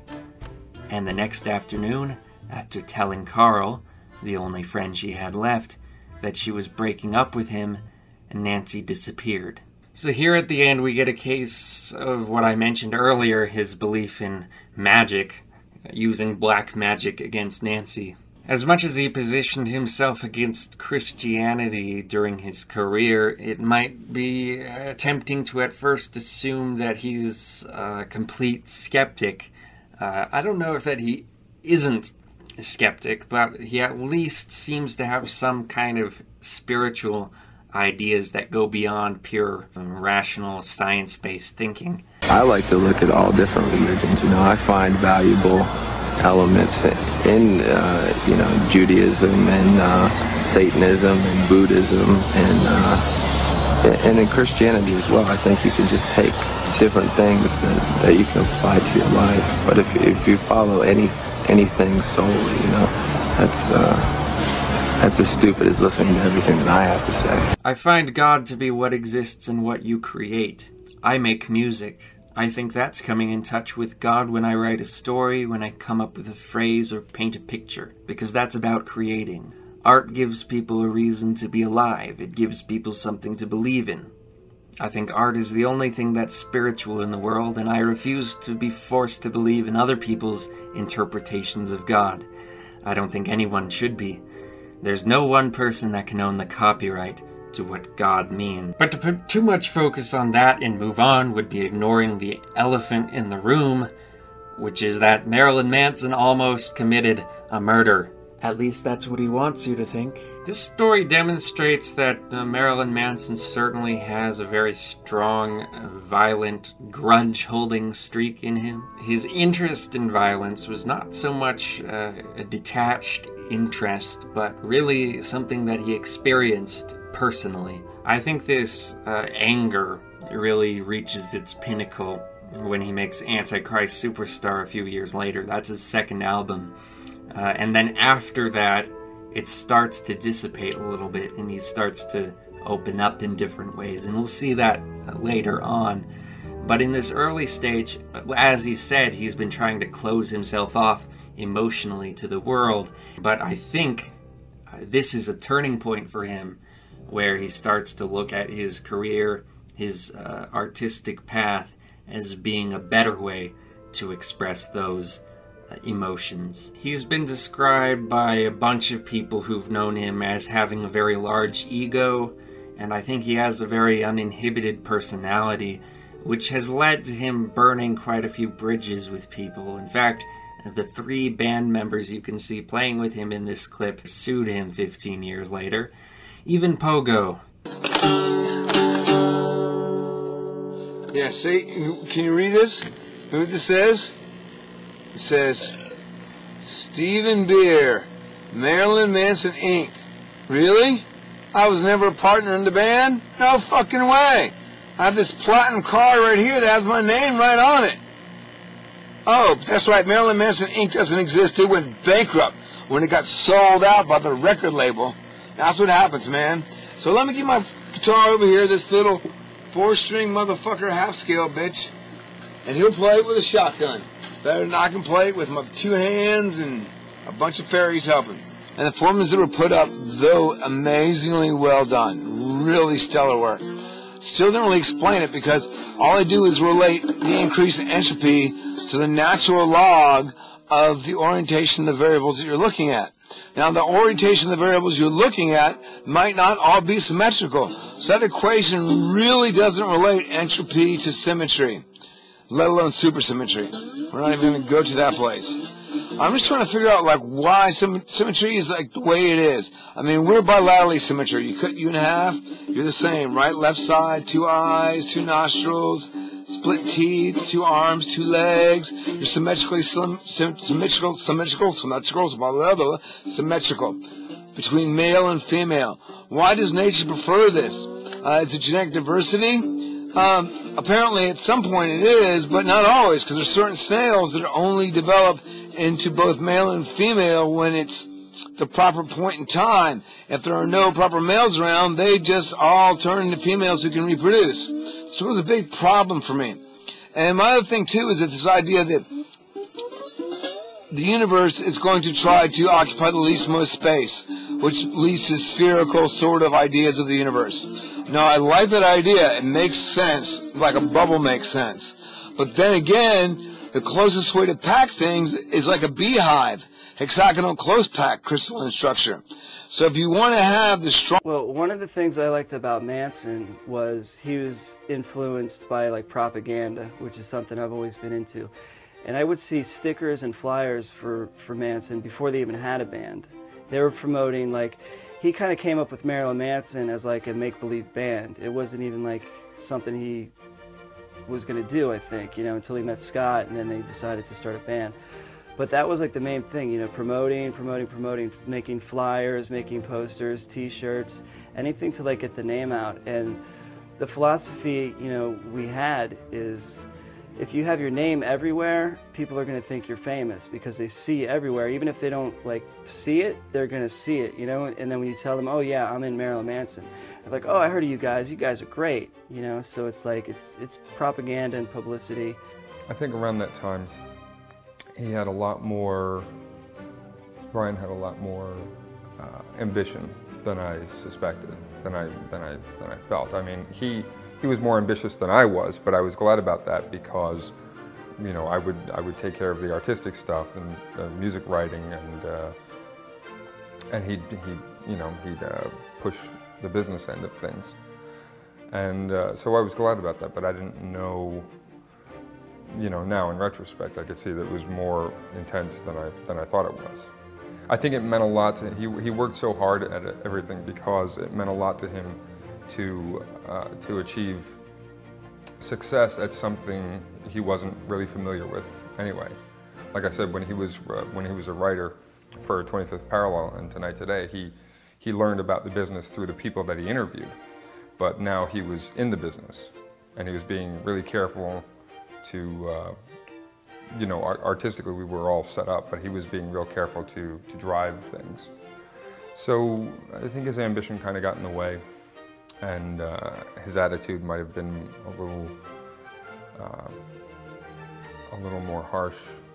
And the next afternoon, after telling Carl, the only friend she had left, that she was breaking up with him, Nancy disappeared. So here at the end we get a case of what I mentioned earlier, his belief in magic, using black magic against Nancy. As much as he positioned himself against Christianity during his career, it might be uh, tempting to at first assume that he's a complete skeptic. Uh, I don't know if that he isn't a skeptic, but he at least seems to have some kind of spiritual ideas that go beyond pure um, rational science-based thinking. I like to look at all different religions. You know, I find valuable elements in, uh, you know, Judaism and uh, Satanism and Buddhism and uh, and in Christianity as well. I think you can just take different things that, that you can apply to your life. But if if you follow any anything solely, you know, that's uh, that's as stupid as listening to everything that I have to say. I find God to be what exists in what you create. I make music. I think that's coming in touch with God when I write a story, when I come up with a phrase or paint a picture, because that's about creating. Art gives people a reason to be alive. It gives people something to believe in. I think art is the only thing that's spiritual in the world, and I refuse to be forced to believe in other people's interpretations of God. I don't think anyone should be. There's no one person that can own the copyright to what God means. But to put too much focus on that and move on would be ignoring the elephant in the room, which is that Marilyn Manson almost committed a murder. At least that's what he wants you to think. This story demonstrates that uh, Marilyn Manson certainly has a very strong, uh, violent, grudge-holding streak in him. His interest in violence was not so much uh, a detached interest, but really something that he experienced personally. I think this uh, anger really reaches its pinnacle when he makes Antichrist Superstar a few years later. That's his second album. Uh, and then after that, it starts to dissipate a little bit, and he starts to open up in different ways. And we'll see that later on. But in this early stage, as he said, he's been trying to close himself off emotionally to the world. But I think uh, this is a turning point for him, where he starts to look at his career, his uh, artistic path, as being a better way to express those uh, emotions. He's been described by a bunch of people who've known him as having a very large ego, and I think he has a very uninhibited personality, which has led to him burning quite a few bridges with people. In fact, the three band members you can see playing with him in this clip sued him fifteen years later. Even Pogo. Yeah, see? Can you read this? You know what this says? It says, Stephen Beer, Marilyn Manson, Incorporated. Really? I was never a partner in the band? No fucking way. I have this platinum card right here that has my name right on it. Oh, that's right, Marilyn Manson, Incorporated doesn't exist. It went bankrupt when it got sold out by the record label. That's what happens, man. So let me get my guitar over here, this little four-string motherfucker half-scale bitch, and he'll play it with a shotgun. Better than I can play it with my two hands and a bunch of fairies helping. And the performances that were put up, though amazingly well done, really stellar work, still didn't really explain it, because all I do is relate the increase in entropy to the natural log of the orientation of the variables that you're looking at. Now, the orientation of the variables you're looking at might not all be symmetrical. So that equation really doesn't relate entropy to symmetry, let alone supersymmetry. We're not even going to go to that place. I'm just trying to figure out, like, why sym symmetry is like the way it is. I mean, we're bilaterally symmetry. You cut you in half, you're the same, right? Left side, two eyes, two nostrils, split teeth, two arms, two legs. You're symmetrically slim, sim, symmetrical, symmetrical, symmetrical, blah, blah, blah, symmetrical between male and female. Why does nature prefer this? Uh, is it genetic diversity? Um, apparently, at some point it is, but not always, because there's certain snails that are only develop into both male and female when it's the proper point in time. If there are no proper males around, they just all turn into females who can reproduce. So it was a big problem for me. And my other thing, too, is that this idea that the universe is going to try to occupy the least most space, which leads to spherical sort of ideas of the universe. Now, I like that idea. It makes sense, like a bubble makes sense. But then again, the closest way to pack things is like a beehive, hexagonal close pack crystalline structure. So if you want to have the strong... Well, one of the things I liked about Manson was he was influenced by, like, propaganda, which is something I've always been into. And I would see stickers and flyers for, for Manson before they even had a band. They were promoting, like, he kind of came up with Marilyn Manson as, like, a make-believe band. It wasn't even, like, something he was going to do, I think, you know, until he met Scott, and then they decided to start a band. But that was like the main thing, you know, promoting, promoting, promoting, making flyers, making posters, T-shirts, anything to like get the name out. And the philosophy, you know, we had is if you have your name everywhere, people are going to think you're famous because they see you everywhere. Even if they don't like see it, they're going to see it, you know. And then when you tell them, oh yeah, I'm in Marilyn Manson, they're like, oh, I heard of you guys. You guys are great, you know. So it's like it's it's propaganda and publicity. I think around that time, he had a lot more, Brian had a lot more uh, ambition than I suspected, than I, than, I, than I felt. I mean, he, he was more ambitious than I was, but I was glad about that because, you know, I would, I would take care of the artistic stuff and the music writing, and, uh, and he'd, he'd, you know, he'd uh, push the business end of things. And uh, so I was glad about that, but I didn't know, you know, now in retrospect, I could see that it was more intense than I, than I thought it was. I think it meant a lot to, he, he worked so hard at everything because it meant a lot to him to, uh, to achieve success at something he wasn't really familiar with anyway. Like I said, when he was, uh, when he was a writer for twenty-fifth Parallel and Tonight Today, he, he learned about the business through the people that he interviewed. But now he was in the business, and he was being really careful to, uh, you know, art artistically we were all set up, but he was being real careful to, to drive things. So I think his ambition kind of got in the way, and uh, his attitude might have been a little, uh, a little more harsh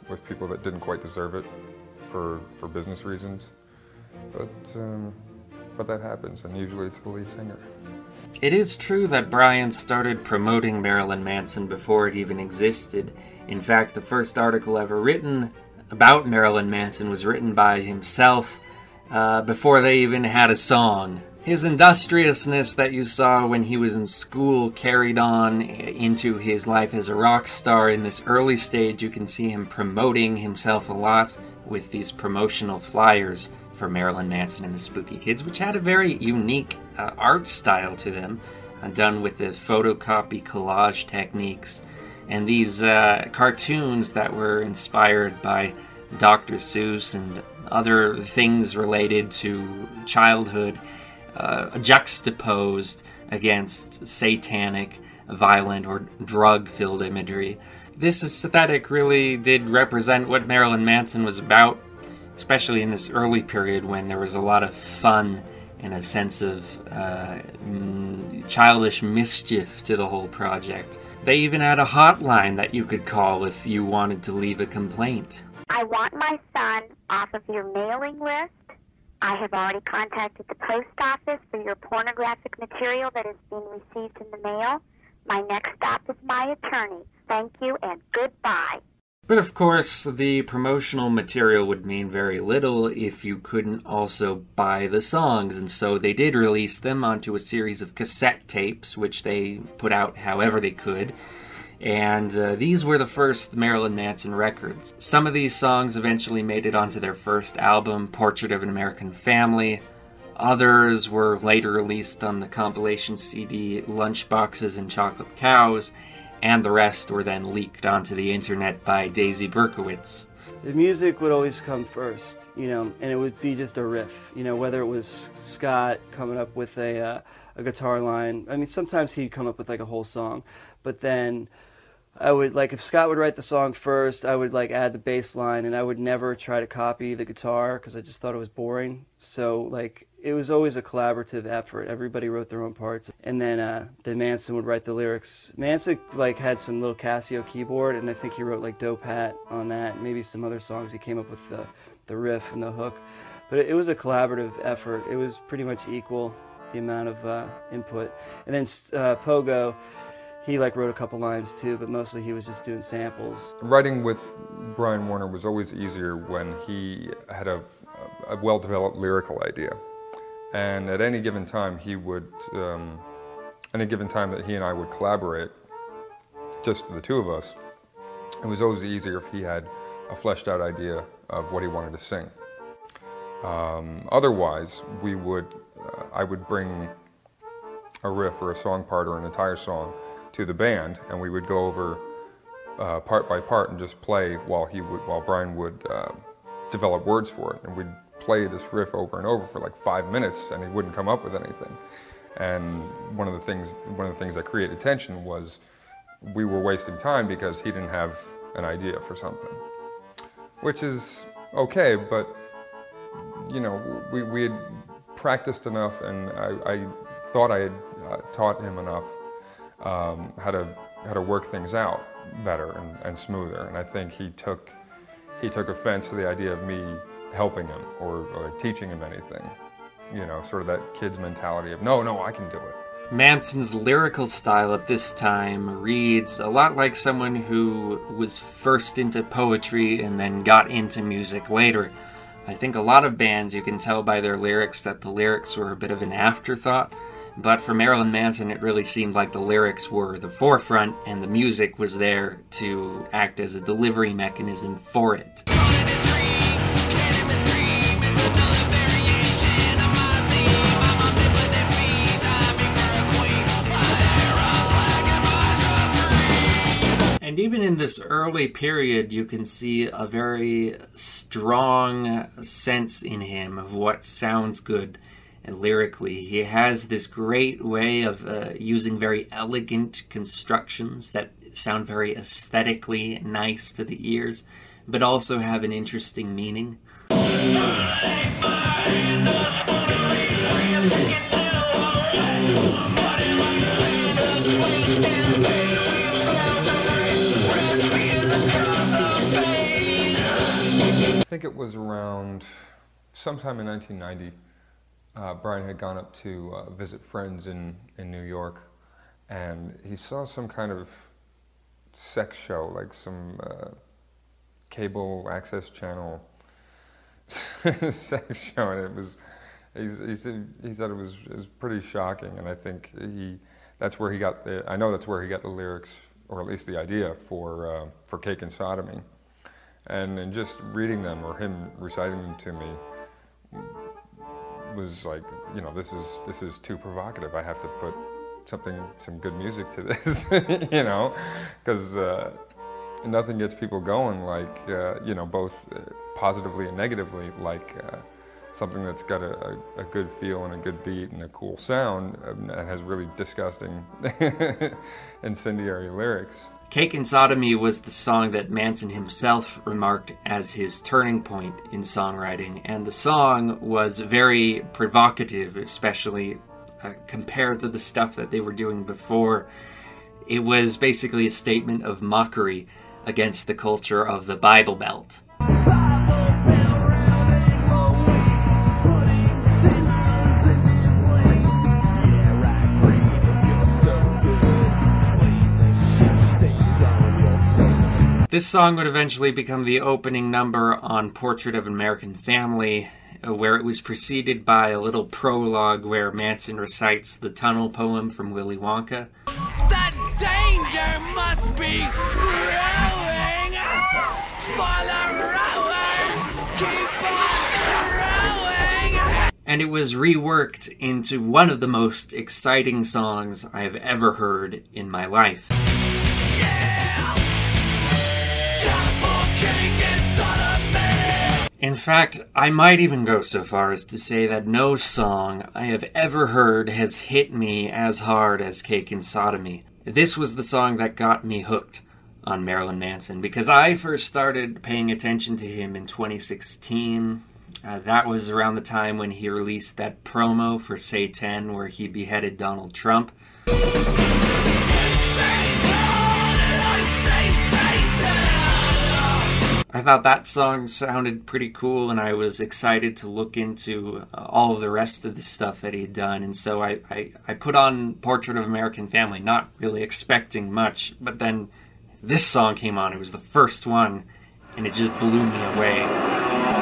with people that didn't quite deserve it for, for business reasons. But, um, but that happens, and usually it's the lead singer. It is true that Brian started promoting Marilyn Manson before it even existed. In fact, the first article ever written about Marilyn Manson was written by himself uh, before they even had a song. His industriousness that you saw when he was in school carried on into his life as a rock star. In this early stage, you can see him promoting himself a lot with these promotional flyers for Marilyn Manson and the Spooky Kids, which had a very unique uh, art style to them, uh, done with the photocopy collage techniques, and these uh, cartoons that were inspired by Doctor Seuss and other things related to childhood, uh, juxtaposed against satanic, violent, or drug-filled imagery. This aesthetic really did represent what Marilyn Manson was about, especially in this early period when there was a lot of fun and a sense of uh, childish mischief to the whole project. They even had a hotline that you could call if you wanted to leave a complaint. I want my son off of your mailing list. I have already contacted the post office for your pornographic material that is being received in the mail. My next stop is my attorney. Thank you and goodbye. But of course, the promotional material would mean very little if you couldn't also buy the songs, and so they did release them onto a series of cassette tapes, which they put out however they could. And uh, these were the first Marilyn Manson records. Some of these songs eventually made it onto their first album, Portrait of an American Family. Others were later released on the compilation C D Lunchboxes and Chocolate Cows, and the rest were then leaked onto the internet by Daisy Berkowitz. The music would always come first, you know, and it would be just a riff, you know, whether it was Scott coming up with a, uh, a guitar line. I mean, sometimes he'd come up with like a whole song, but then I would, like, if Scott would write the song first, I would, like, add the bass line, and I would never try to copy the guitar because I just thought it was boring. So, like, it was always a collaborative effort. Everybody wrote their own parts. And then, uh, then Manson would write the lyrics. Manson, like, had some little Casio keyboard, and I think he wrote, like, Dope Hat on that. Maybe some other songs. He came up with the, the riff and the hook. But it, it was a collaborative effort. It was pretty much equal, the amount of uh, input. And then uh, Pogo, he like wrote a couple lines too, but mostly he was just doing samples. Writing with Brian Warner was always easier when he had a, a well-developed lyrical idea. And at any given time he would, um, any given time that he and I would collaborate, just the two of us, it was always easier if he had a fleshed out idea of what he wanted to sing. Um, otherwise, we would, uh, I would bring a riff or a song part or an entire song to the band, and we would go over uh, part by part and just play while he would, while Brian would uh, develop words for it, and we'd play this riff over and over for like five minutes, and he wouldn't come up with anything. And one of the things, one of the things that created tension was we were wasting time because he didn't have an idea for something, which is okay, but you know, we we had practiced enough, and I, I thought I had uh, taught him enough Um, how to how to work things out better and, and smoother, and I think he took he took offense to the idea of me helping him or, or teaching him anything. You know, sort of that kid's mentality of no, no, I can do it. Manson's lyrical style at this time reads a lot like someone who was first into poetry and then got into music later. I think a lot of bands, you can tell by their lyrics that the lyrics were a bit of an afterthought. But for Marilyn Manson, it really seemed like the lyrics were the forefront and the music was there to act as a delivery mechanism for it. And even in this early period, you can see a very strong sense in him of what sounds good. And lyrically, he has this great way of uh, using very elegant constructions that sound very aesthetically nice to the ears, but also have an interesting meaning. think it was around sometime in nineteen ninety. Uh, Brian had gone up to uh, visit friends in, in New York, and he saw some kind of sex show, like some uh, cable access channel sex show, and it was, he's, he said, he said it was, it was pretty shocking, and I think he, that's where he got the, I know that's where he got the lyrics, or at least the idea for, uh, for Cake and Sodomy. And, and just reading them, or him reciting them to me, was like, you know, this is this is too provocative. I have to put something, some good music to this, you know, because uh, nothing gets people going like, uh, you know, both uh, positively and negatively, like uh, something that's got a, a, a good feel and a good beat and a cool sound, um, and has really disgusting, incendiary lyrics. Cake and Sodomy was the song that Manson himself remarked as his turning point in songwriting, and the song was very provocative, especially uh, compared to the stuff that they were doing before. It was basically a statement of mockery against the culture of the Bible Belt. This song would eventually become the opening number on Portrait of an American Family, where it was preceded by a little prologue where Manson recites the tunnel poem from Willy Wonka. The danger must be growing for the rowers. Keep on rowing. And it was reworked into one of the most exciting songs I have ever heard in my life. In fact, I might even go so far as to say that no song I have ever heard has hit me as hard as Cake and Sodomy. This was the song that got me hooked on Marilyn Manson, because I first started paying attention to him in twenty sixteen. Uh, that was around the time when he released that promo for Satan where he beheaded Donald Trump. I thought that song sounded pretty cool, and I was excited to look into uh, all of the rest of the stuff that he'd done. And so I, I, I put on Portrait of an American Family, not really expecting much, but then this song came on. It was the first one, and it just blew me away.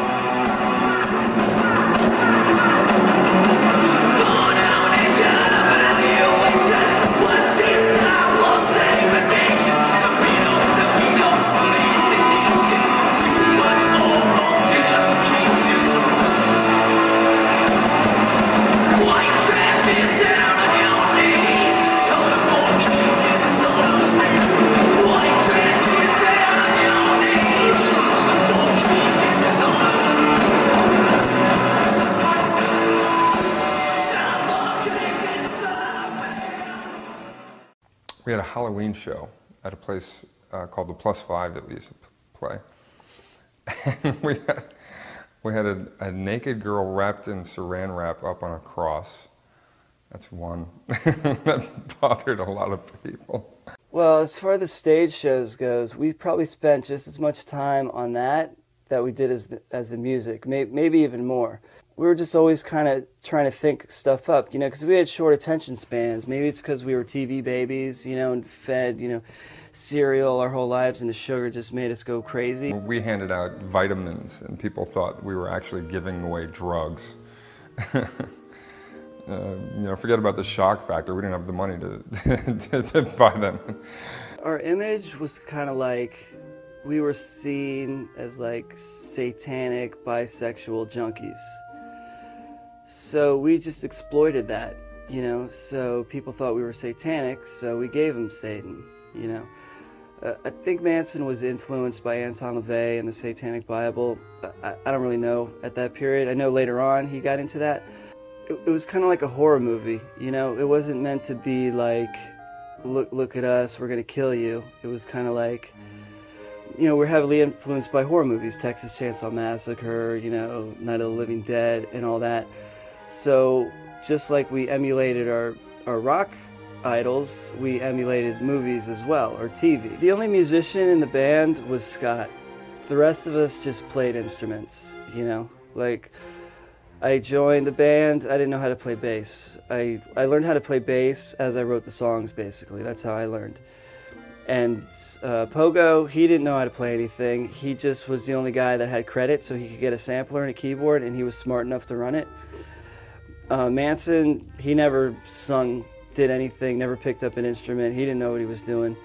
We had a Halloween show at a place uh, called the Plus Five that we used to play. And we had, we had a, a naked girl wrapped in saran wrap up on a cross. That's one. That bothered a lot of people. Well, as far as the stage shows goes, we probably spent just as much time on that that we did as the, as the music, maybe, maybe even more. We were just always kind of trying to think stuff up, you know, because we had short attention spans. Maybe it's because we were T V babies, you know, and fed, you know, cereal our whole lives, and the sugar just made us go crazy. We handed out vitamins, and people thought we were actually giving away drugs. uh, you know, forget about the shock factor. We didn't have the money to, to, to buy them. Our image was kind of like we were seen as like satanic bisexual junkies. So we just exploited that, you know, so people thought we were satanic, so we gave them Satan, you know. Uh, I think Manson was influenced by Anton LaVey and the Satanic Bible. I, I don't really know at that period. I know later on he got into that. It, it was kind of like a horror movie, you know. It wasn't meant to be like, look, look at us, we're going to kill you. It was kind of like, you know, we're heavily influenced by horror movies, Texas Chainsaw Massacre, you know, Night of the Living Dead and all that. So just like we emulated our, our rock idols, we emulated movies as well, or T V. The only musician in the band was Scott the rest of us just played instruments, you know? Like, I joined the band, I didn't know how to play bass. I, I learned how to play bass as I wrote the songs, basically. That's how I learned. And uh, Pogo, he didn't know how to play anything. He just was the only guy that had credit, so he could get a sampler and a keyboard, and he was smart enough to run it. Uh, Manson, he never sung, did anything, never picked up an instrument. He didn't know what he was doing.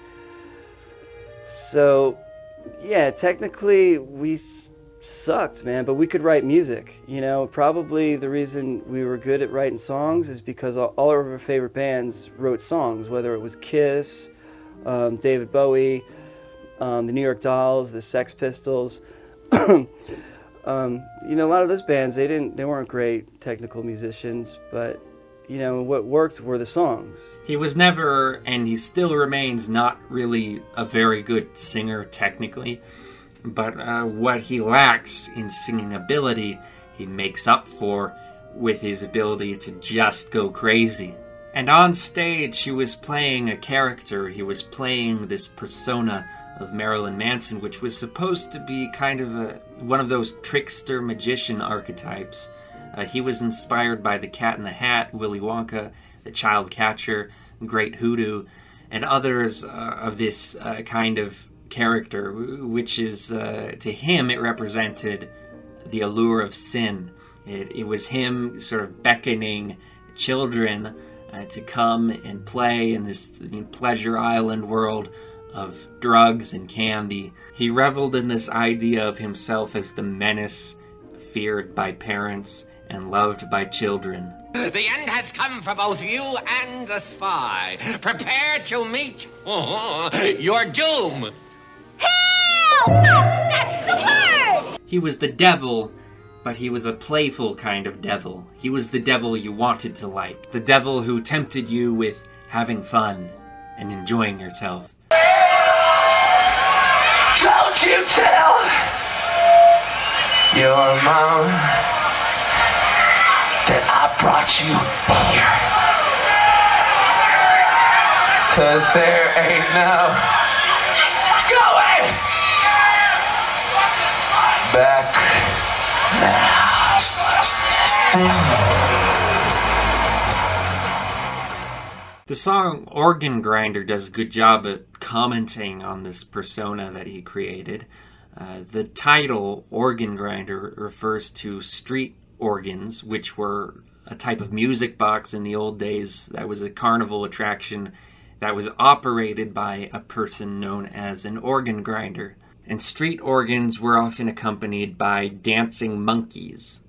So, yeah, technically we sucked, man, but we could write music. You know, probably the reason we were good at writing songs is because all, all of our favorite bands wrote songs, whether it was Kiss, um, David Bowie, um, the New York Dolls, the Sex Pistols. um, you know, a lot of those bands, they didn't, they weren't great technical musicians, but you know, what worked were the songs. He was never, and he still remains, not really a very good singer technically, but uh, what he lacks in singing ability, he makes up for with his ability to just go crazy. And on stage, he was playing a character. He was playing this persona of Marilyn Manson, which was supposed to be kind of a, one of those trickster magician archetypes. Uh, he was inspired by the Cat in the Hat, Willy Wonka, the Child Catcher, Great Hoodoo, and others uh, of this uh, kind of character, which is, uh, to him, it represented the allure of sin. It, it was him sort of beckoning children uh, to come and play in this you know, pleasure island world of drugs and candy. He reveled in this idea of himself as the menace feared by parents and loved by children. The end has come for both you and the spy. Prepare to meet your doom. Help! That's the word! He was the devil, but he was a playful kind of devil. He was the devil you wanted to like. The devil who tempted you with having fun and enjoying yourself. Don't you tell your mom that I brought you here. Cause there ain't no going back now. The song Organ Grinder does a good job at commenting on this persona that he created. Uh, the title, Organ Grinder, refers to street organs, which were a type of music box in the old days that was a carnival attraction that was operated by a person known as an organ grinder. And street organs were often accompanied by dancing monkeys.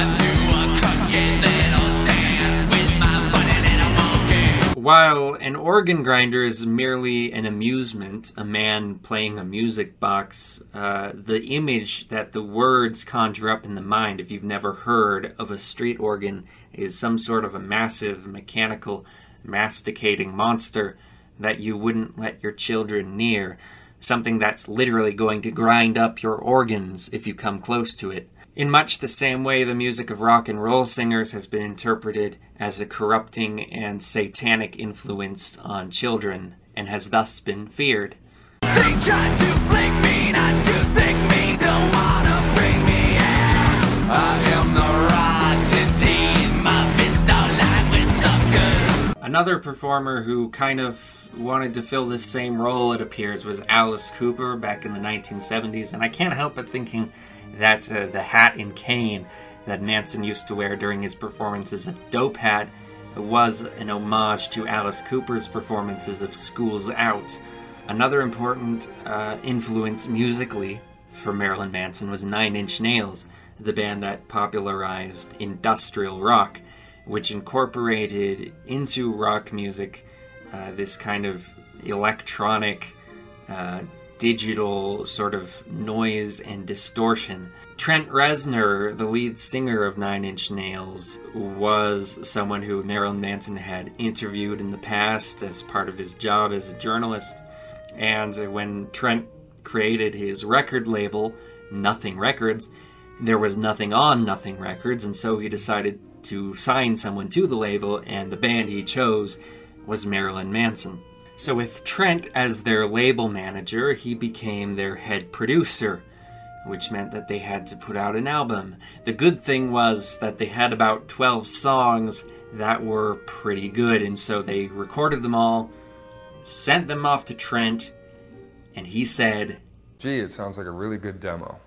While an organ grinder is merely an amusement, a man playing a music box, uh, the image that the words conjure up in the mind, if you've never heard of a street organ, is some sort of a massive, mechanical, masticating monster that you wouldn't let your children near. Something that's literally going to grind up your organs if you come close to it. In much the same way, the music of rock and roll singers has been interpreted as a corrupting and satanic influence on children, and has thus been feared. They tried to flick me, not to think me, don't wanna bring me out. I am the rotten teen, my fist all lined with suckers. Another performer who kind of wanted to fill this same role, it appears, was Alice Cooper back in the nineteen seventies, and I can't help but thinking that uh, the hat and cane that Manson used to wear during his performances of Dope Hat was an homage to Alice Cooper's performances of Schools Out. Another important uh, influence musically for Marilyn Manson was Nine Inch Nails, the band that popularized industrial rock, which incorporated into rock music uh, this kind of electronic, uh, digital sort of noise and distortion. Trent Reznor, the lead singer of Nine Inch Nails, was someone who Marilyn Manson had interviewed in the past as part of his job as a journalist. And when Trent created his record label, Nothing Records, there was nothing on Nothing Records, and so he decided to sign someone to the label, and the band he chose was Marilyn Manson. So with Trent as their label manager, he became their head producer. which meant that they had to put out an album. The good thing was that they had about twelve songs that were pretty good, and so they recorded them all, sent them off to Trent, and he said, "Gee, it sounds like a really good demo."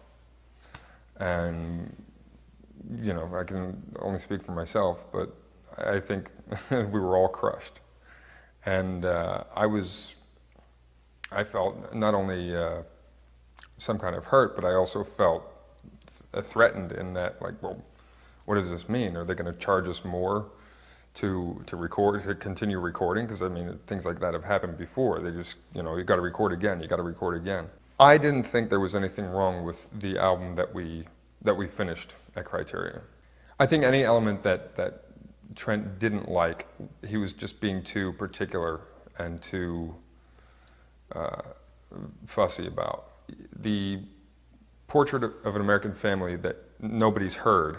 And, you know, I can only speak for myself, but I think we were all crushed. And uh, I was, I felt not only uh, some kind of hurt, but I also felt th- threatened in that, like, well, what does this mean? Are they going to charge us more to to record, to continue recording? Because, I mean, things like that have happened before. They just, you know, you got to record again, you got to record again. I didn't think there was anything wrong with the album that we that we finished at Criteria. I think any element that, that Trent didn't like, he was just being too particular and too uh, fussy about. The Portrait of an American Family that nobody's heard,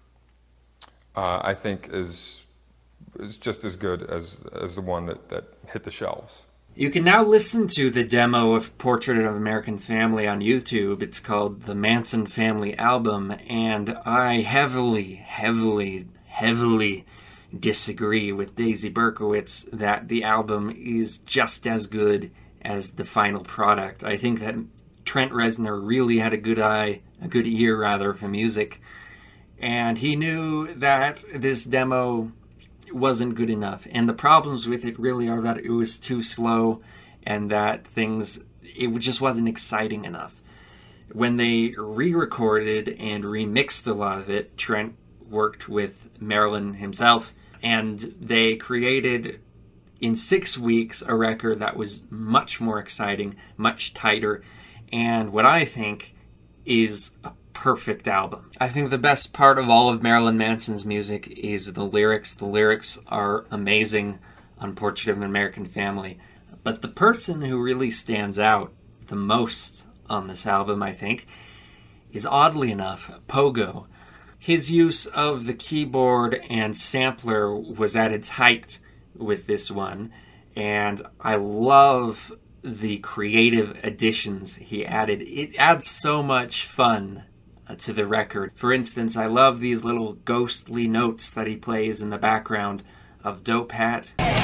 uh, I think is is just as good as, as the one that, that hit the shelves. You can now listen to the demo of Portrait of an American Family on YouTube. It's called the Manson Family Album, and I heavily, heavily, heavily disagree with Daisy Berkowitz that the album is just as good as the final product. I think that Trent Reznor really had a good eye, a good ear rather, for music, and he knew that this demo wasn't good enough, and the problems with it really are that it was too slow and that things, it just wasn't exciting enough. When they re-recorded and remixed a lot of it, Trent worked with Marilyn himself, and they created in six weeks a record that was much more exciting, much tighter, and what I think is a perfect album. I think the best part of all of Marilyn Manson's music is the lyrics. The lyrics are amazing on Portrait of an American Family. But the person who really stands out the most on this album, I think, is oddly enough, Pogo. His use of the keyboard and sampler was at its height with this one, and I love the creative additions he added. It adds so much fun to the record. For instance, I love these little ghostly notes that he plays in the background of Dope Hat.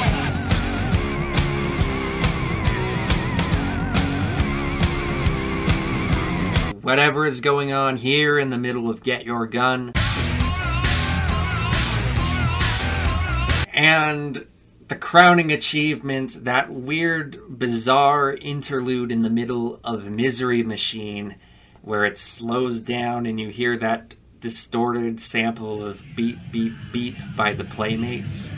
Whatever is going on here in the middle of Get Your Gun. And the crowning achievement, that weird, bizarre interlude in the middle of Misery Machine, where it slows down and you hear that distorted sample of Beat, Beat, Beat by the Playmates.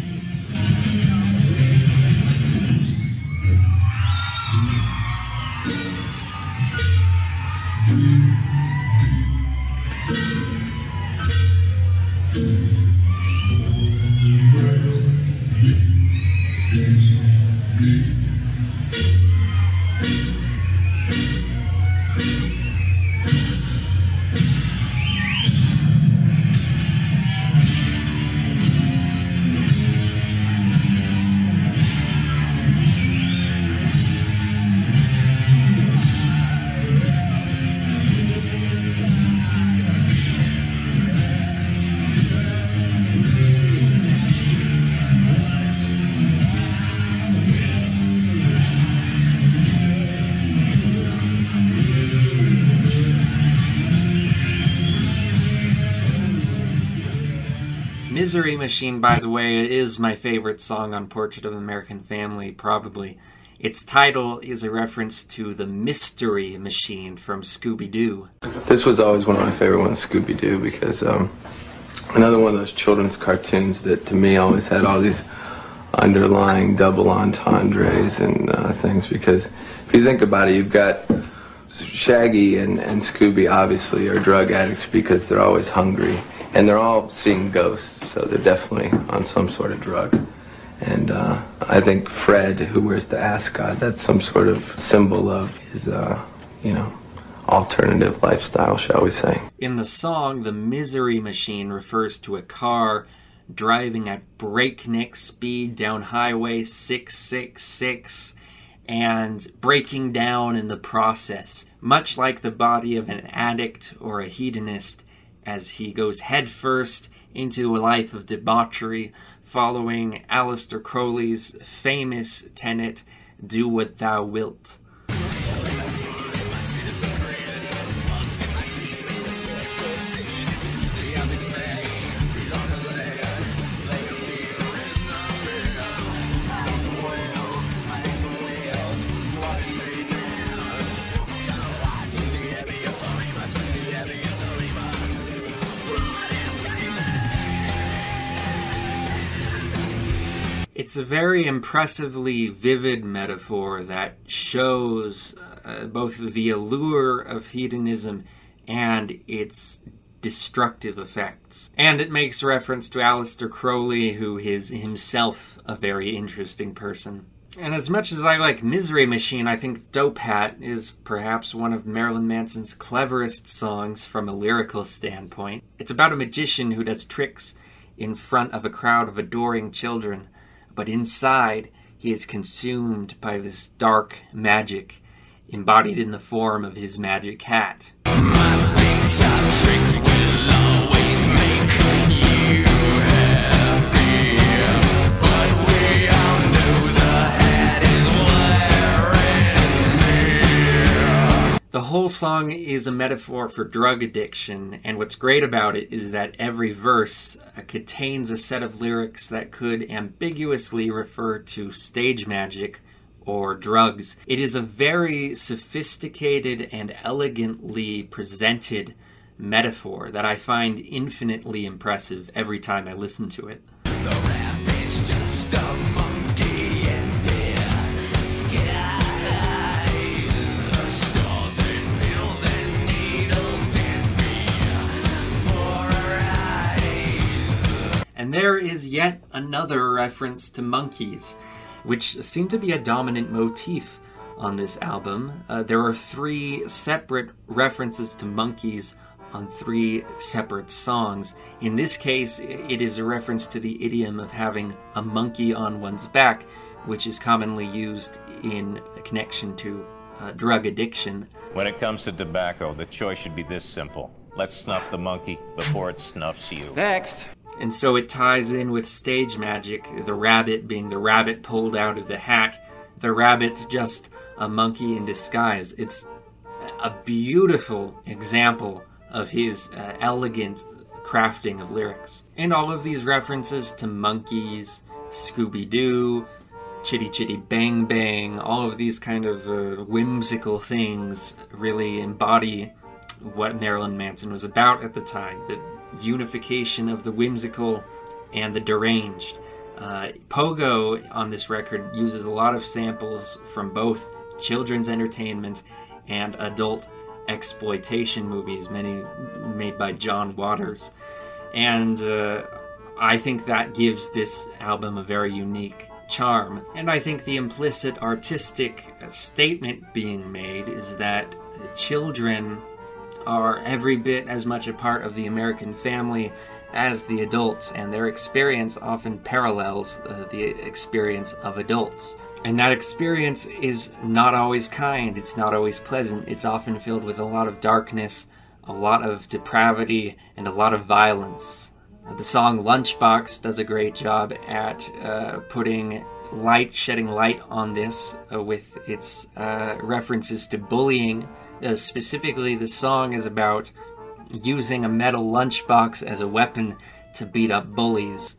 Misery Machine, by the way, is my favorite song on Portrait of an American Family, probably. Its title is a reference to the Mystery Machine from Scooby-Doo. This was always one of my favorite ones, Scooby-Doo, because um, another one of those children's cartoons that to me always had all these underlying double entendres and uh, things, because if you think about it, you've got Shaggy and, and Scooby obviously are drug addicts because they're always hungry. And they're all seeing ghosts, so they're definitely on some sort of drug. And uh, I think Fred, who wears the ascot, that's some sort of symbol of his, uh, you know, alternative lifestyle, shall we say. In the song, the Misery Machine refers to a car driving at breakneck speed down Highway six six six, and breaking down in the process, much like the body of an addict or a hedonist, as he goes headfirst into a life of debauchery, following Aleister Crowley's famous tenet, "Do what thou wilt." It's a very impressively vivid metaphor that shows uh, both the allure of hedonism and its destructive effects. And it makes reference to Aleister Crowley, who is himself a very interesting person. And as much as I like Misery Machine, I think Dope Hat is perhaps one of Marilyn Manson's cleverest songs from a lyrical standpoint. It's about a magician who does tricks in front of a crowd of adoring children, but inside he is consumed by this dark magic, embodied in the form of his magic hat. My big top tricks will always make you happy, but we all know the hat is wearing me. The whole song is a metaphor for drug addiction, and what's great about it is that every verse uh, contains a set of lyrics that could ambiguously refer to stage magic or drugs. It is a very sophisticated and elegantly presented metaphor that I find infinitely impressive every time I listen to it. The rap is just a monkey and deer skies. The stars and pills and needles dance me for eyes. And there is yet another reference to monkeys, which seem to be a dominant motif on this album. Uh, there are three separate references to monkeys on three separate songs. In this case, it is a reference to the idiom of having a monkey on one's back, which is commonly used in connection to uh, drug addiction. When it comes to tobacco, the choice should be this simple. Let's snuff the monkey before it snuffs you. Next! And so it ties in with stage magic, the rabbit being the rabbit pulled out of the hat. The rabbit's just a monkey in disguise. It's a beautiful example of his uh, elegant crafting of lyrics. And all of these references to monkeys, Scooby-Doo, Chitty Chitty Bang Bang, all of these kind of uh, whimsical things really embody what Marilyn Manson was about at the time. The unification of the whimsical and the deranged. Uh, Pogo on this record uses a lot of samples from both children's entertainment and adult exploitation movies, many made by John Waters. And uh, I think that gives this album a very unique charm. And I think the implicit artistic statement being made is that children are every bit as much a part of the American family as the adults, and their experience often parallels uh, the experience of adults. And that experience is not always kind, it's not always pleasant, it's often filled with a lot of darkness, a lot of depravity, and a lot of violence. The song Lunchbox does a great job at uh, putting light, shedding light on this uh, with its uh, references to bullying. Uh, specifically, the song is about using a metal lunchbox as a weapon to beat up bullies.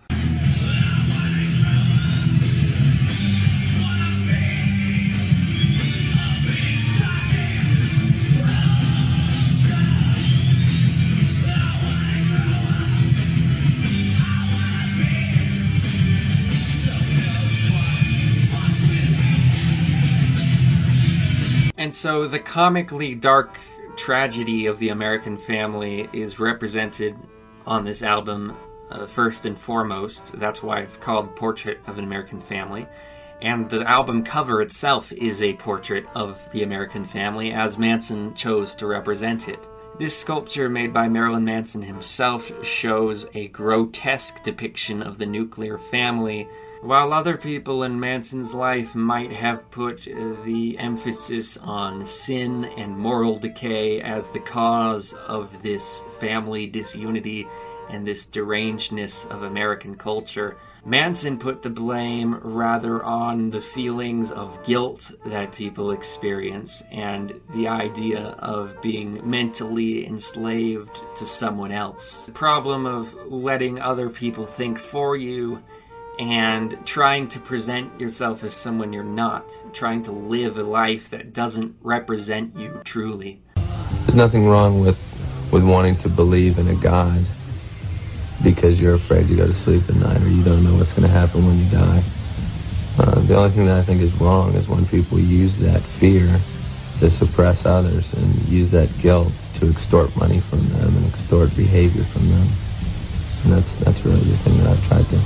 And so the comically dark tragedy of the American family is represented on this album uh, first and foremost. That's why it's called Portrait of an American Family. And the album cover itself is a portrait of the American family as Manson chose to represent it. This sculpture, made by Marilyn Manson himself, shows a grotesque depiction of the nuclear family While other people in Manson's life might have put uh, the emphasis on sin and moral decay as the cause of this family disunity and this derangedness of American culture, Manson put the blame rather on the feelings of guilt that people experience and the idea of being mentally enslaved to someone else. The problem of letting other people think for you and trying to present yourself as someone you're not, trying to live a life that doesn't represent you truly. There's nothing wrong with, with wanting to believe in a God because you're afraid to go to sleep at night or you don't know what's going to happen when you die. Uh, the only thing that I think is wrong is when people use that fear to suppress others and use that guilt to extort money from them and extort behavior from them. And that's, that's really the thing that I've tried to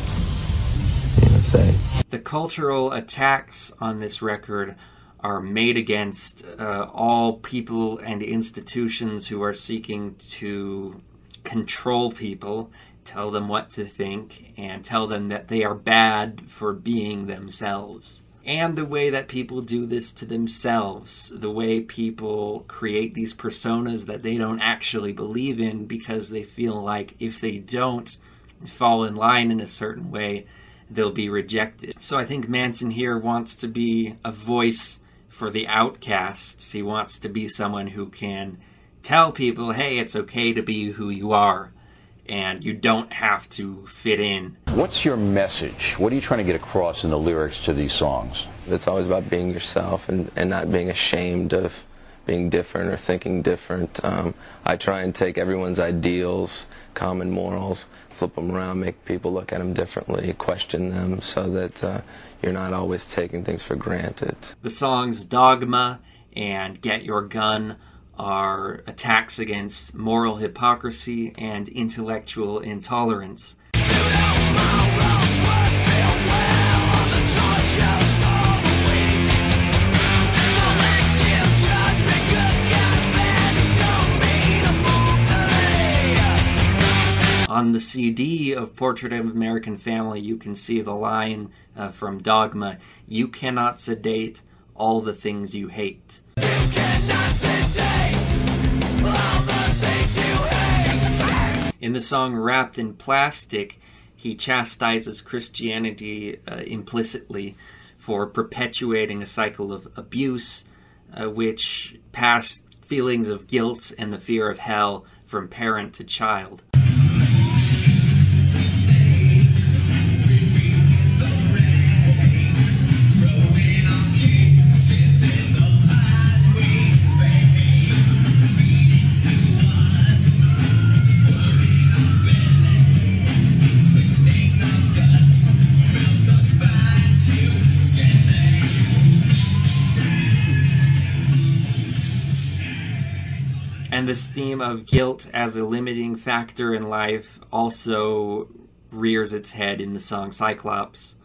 You know, say. The cultural attacks on this record are made against uh, all people and institutions who are seeking to control people, tell them what to think, and tell them that they are bad for being themselves. And the way that people do this to themselves, the way people create these personas that they don't actually believe in because they feel like if they don't fall in line in a certain way, they'll be rejected. So I think Manson here wants to be a voice for the outcasts. He wants to be someone who can tell people, hey, it's okay to be who you are, and you don't have to fit in. What's your message? What are you trying to get across in the lyrics to these songs? It's always about being yourself and, and not being ashamed of being different or thinking different. Um, I try and take everyone's ideals, common morals, flip them around, make people look at them differently, question them, so that uh, you're not always taking things for granted. The songs Dogma and Get Your Gun are attacks against moral hypocrisy and intellectual intolerance. On the C D of Portrait of an American Family, you can see the line uh, from Dogma, "You cannot sedate all the things you hate." You cannot sedate all the things you hate. In the song Wrapped in Plastic, he chastises Christianity uh, implicitly for perpetuating a cycle of abuse, uh, which passed feelings of guilt and the fear of hell from parent to child. And this theme of guilt as a limiting factor in life also rears its head in the song Cyclops.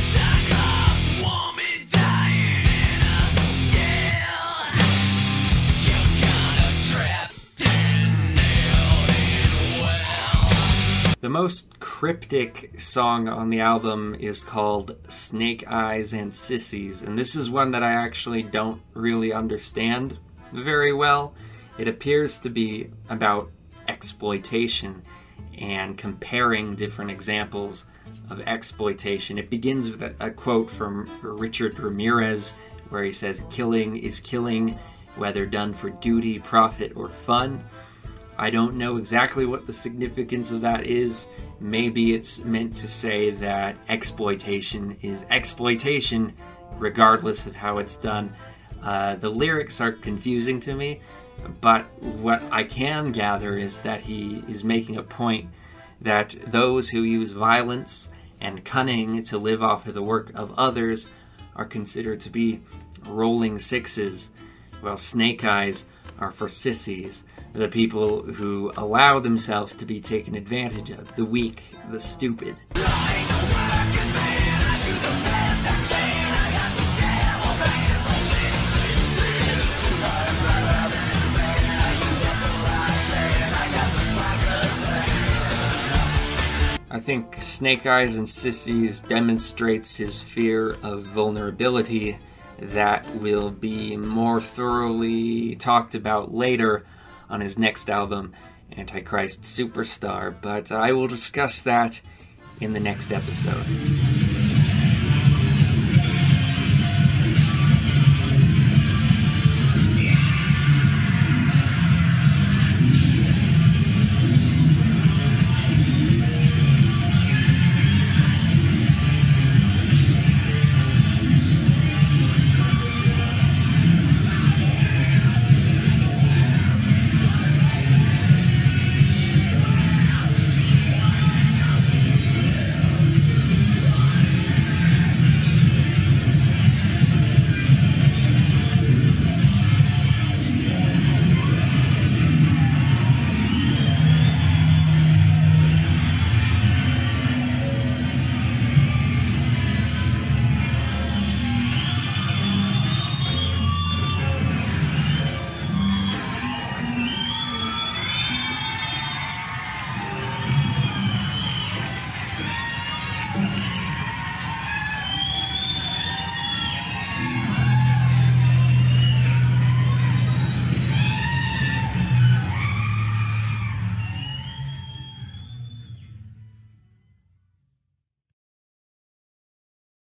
The most cryptic song on the album is called Snake Eyes and Sissies, and this is one that I actually don't really understand very well. It appears to be about exploitation and comparing different examples of exploitation. It begins with a, a quote from Richard Ramirez where he says, "Killing is killing, whether done for duty, profit, or fun." I don't know exactly what the significance of that is. Maybe it's meant to say that exploitation is exploitation regardless of how it's done. Uh, the lyrics are confusing to me, but what I can gather is that he is making a point that those who use violence and cunning to live off of the work of others are considered to be rolling sixes, while snake eyes are for sissies, the people who allow themselves to be taken advantage of, the weak, the stupid. I think Snake Eyes and Sissies demonstrates his fear of vulnerability that will be more thoroughly talked about later on his next album, Antichrist Superstar, but I will discuss that in the next episode.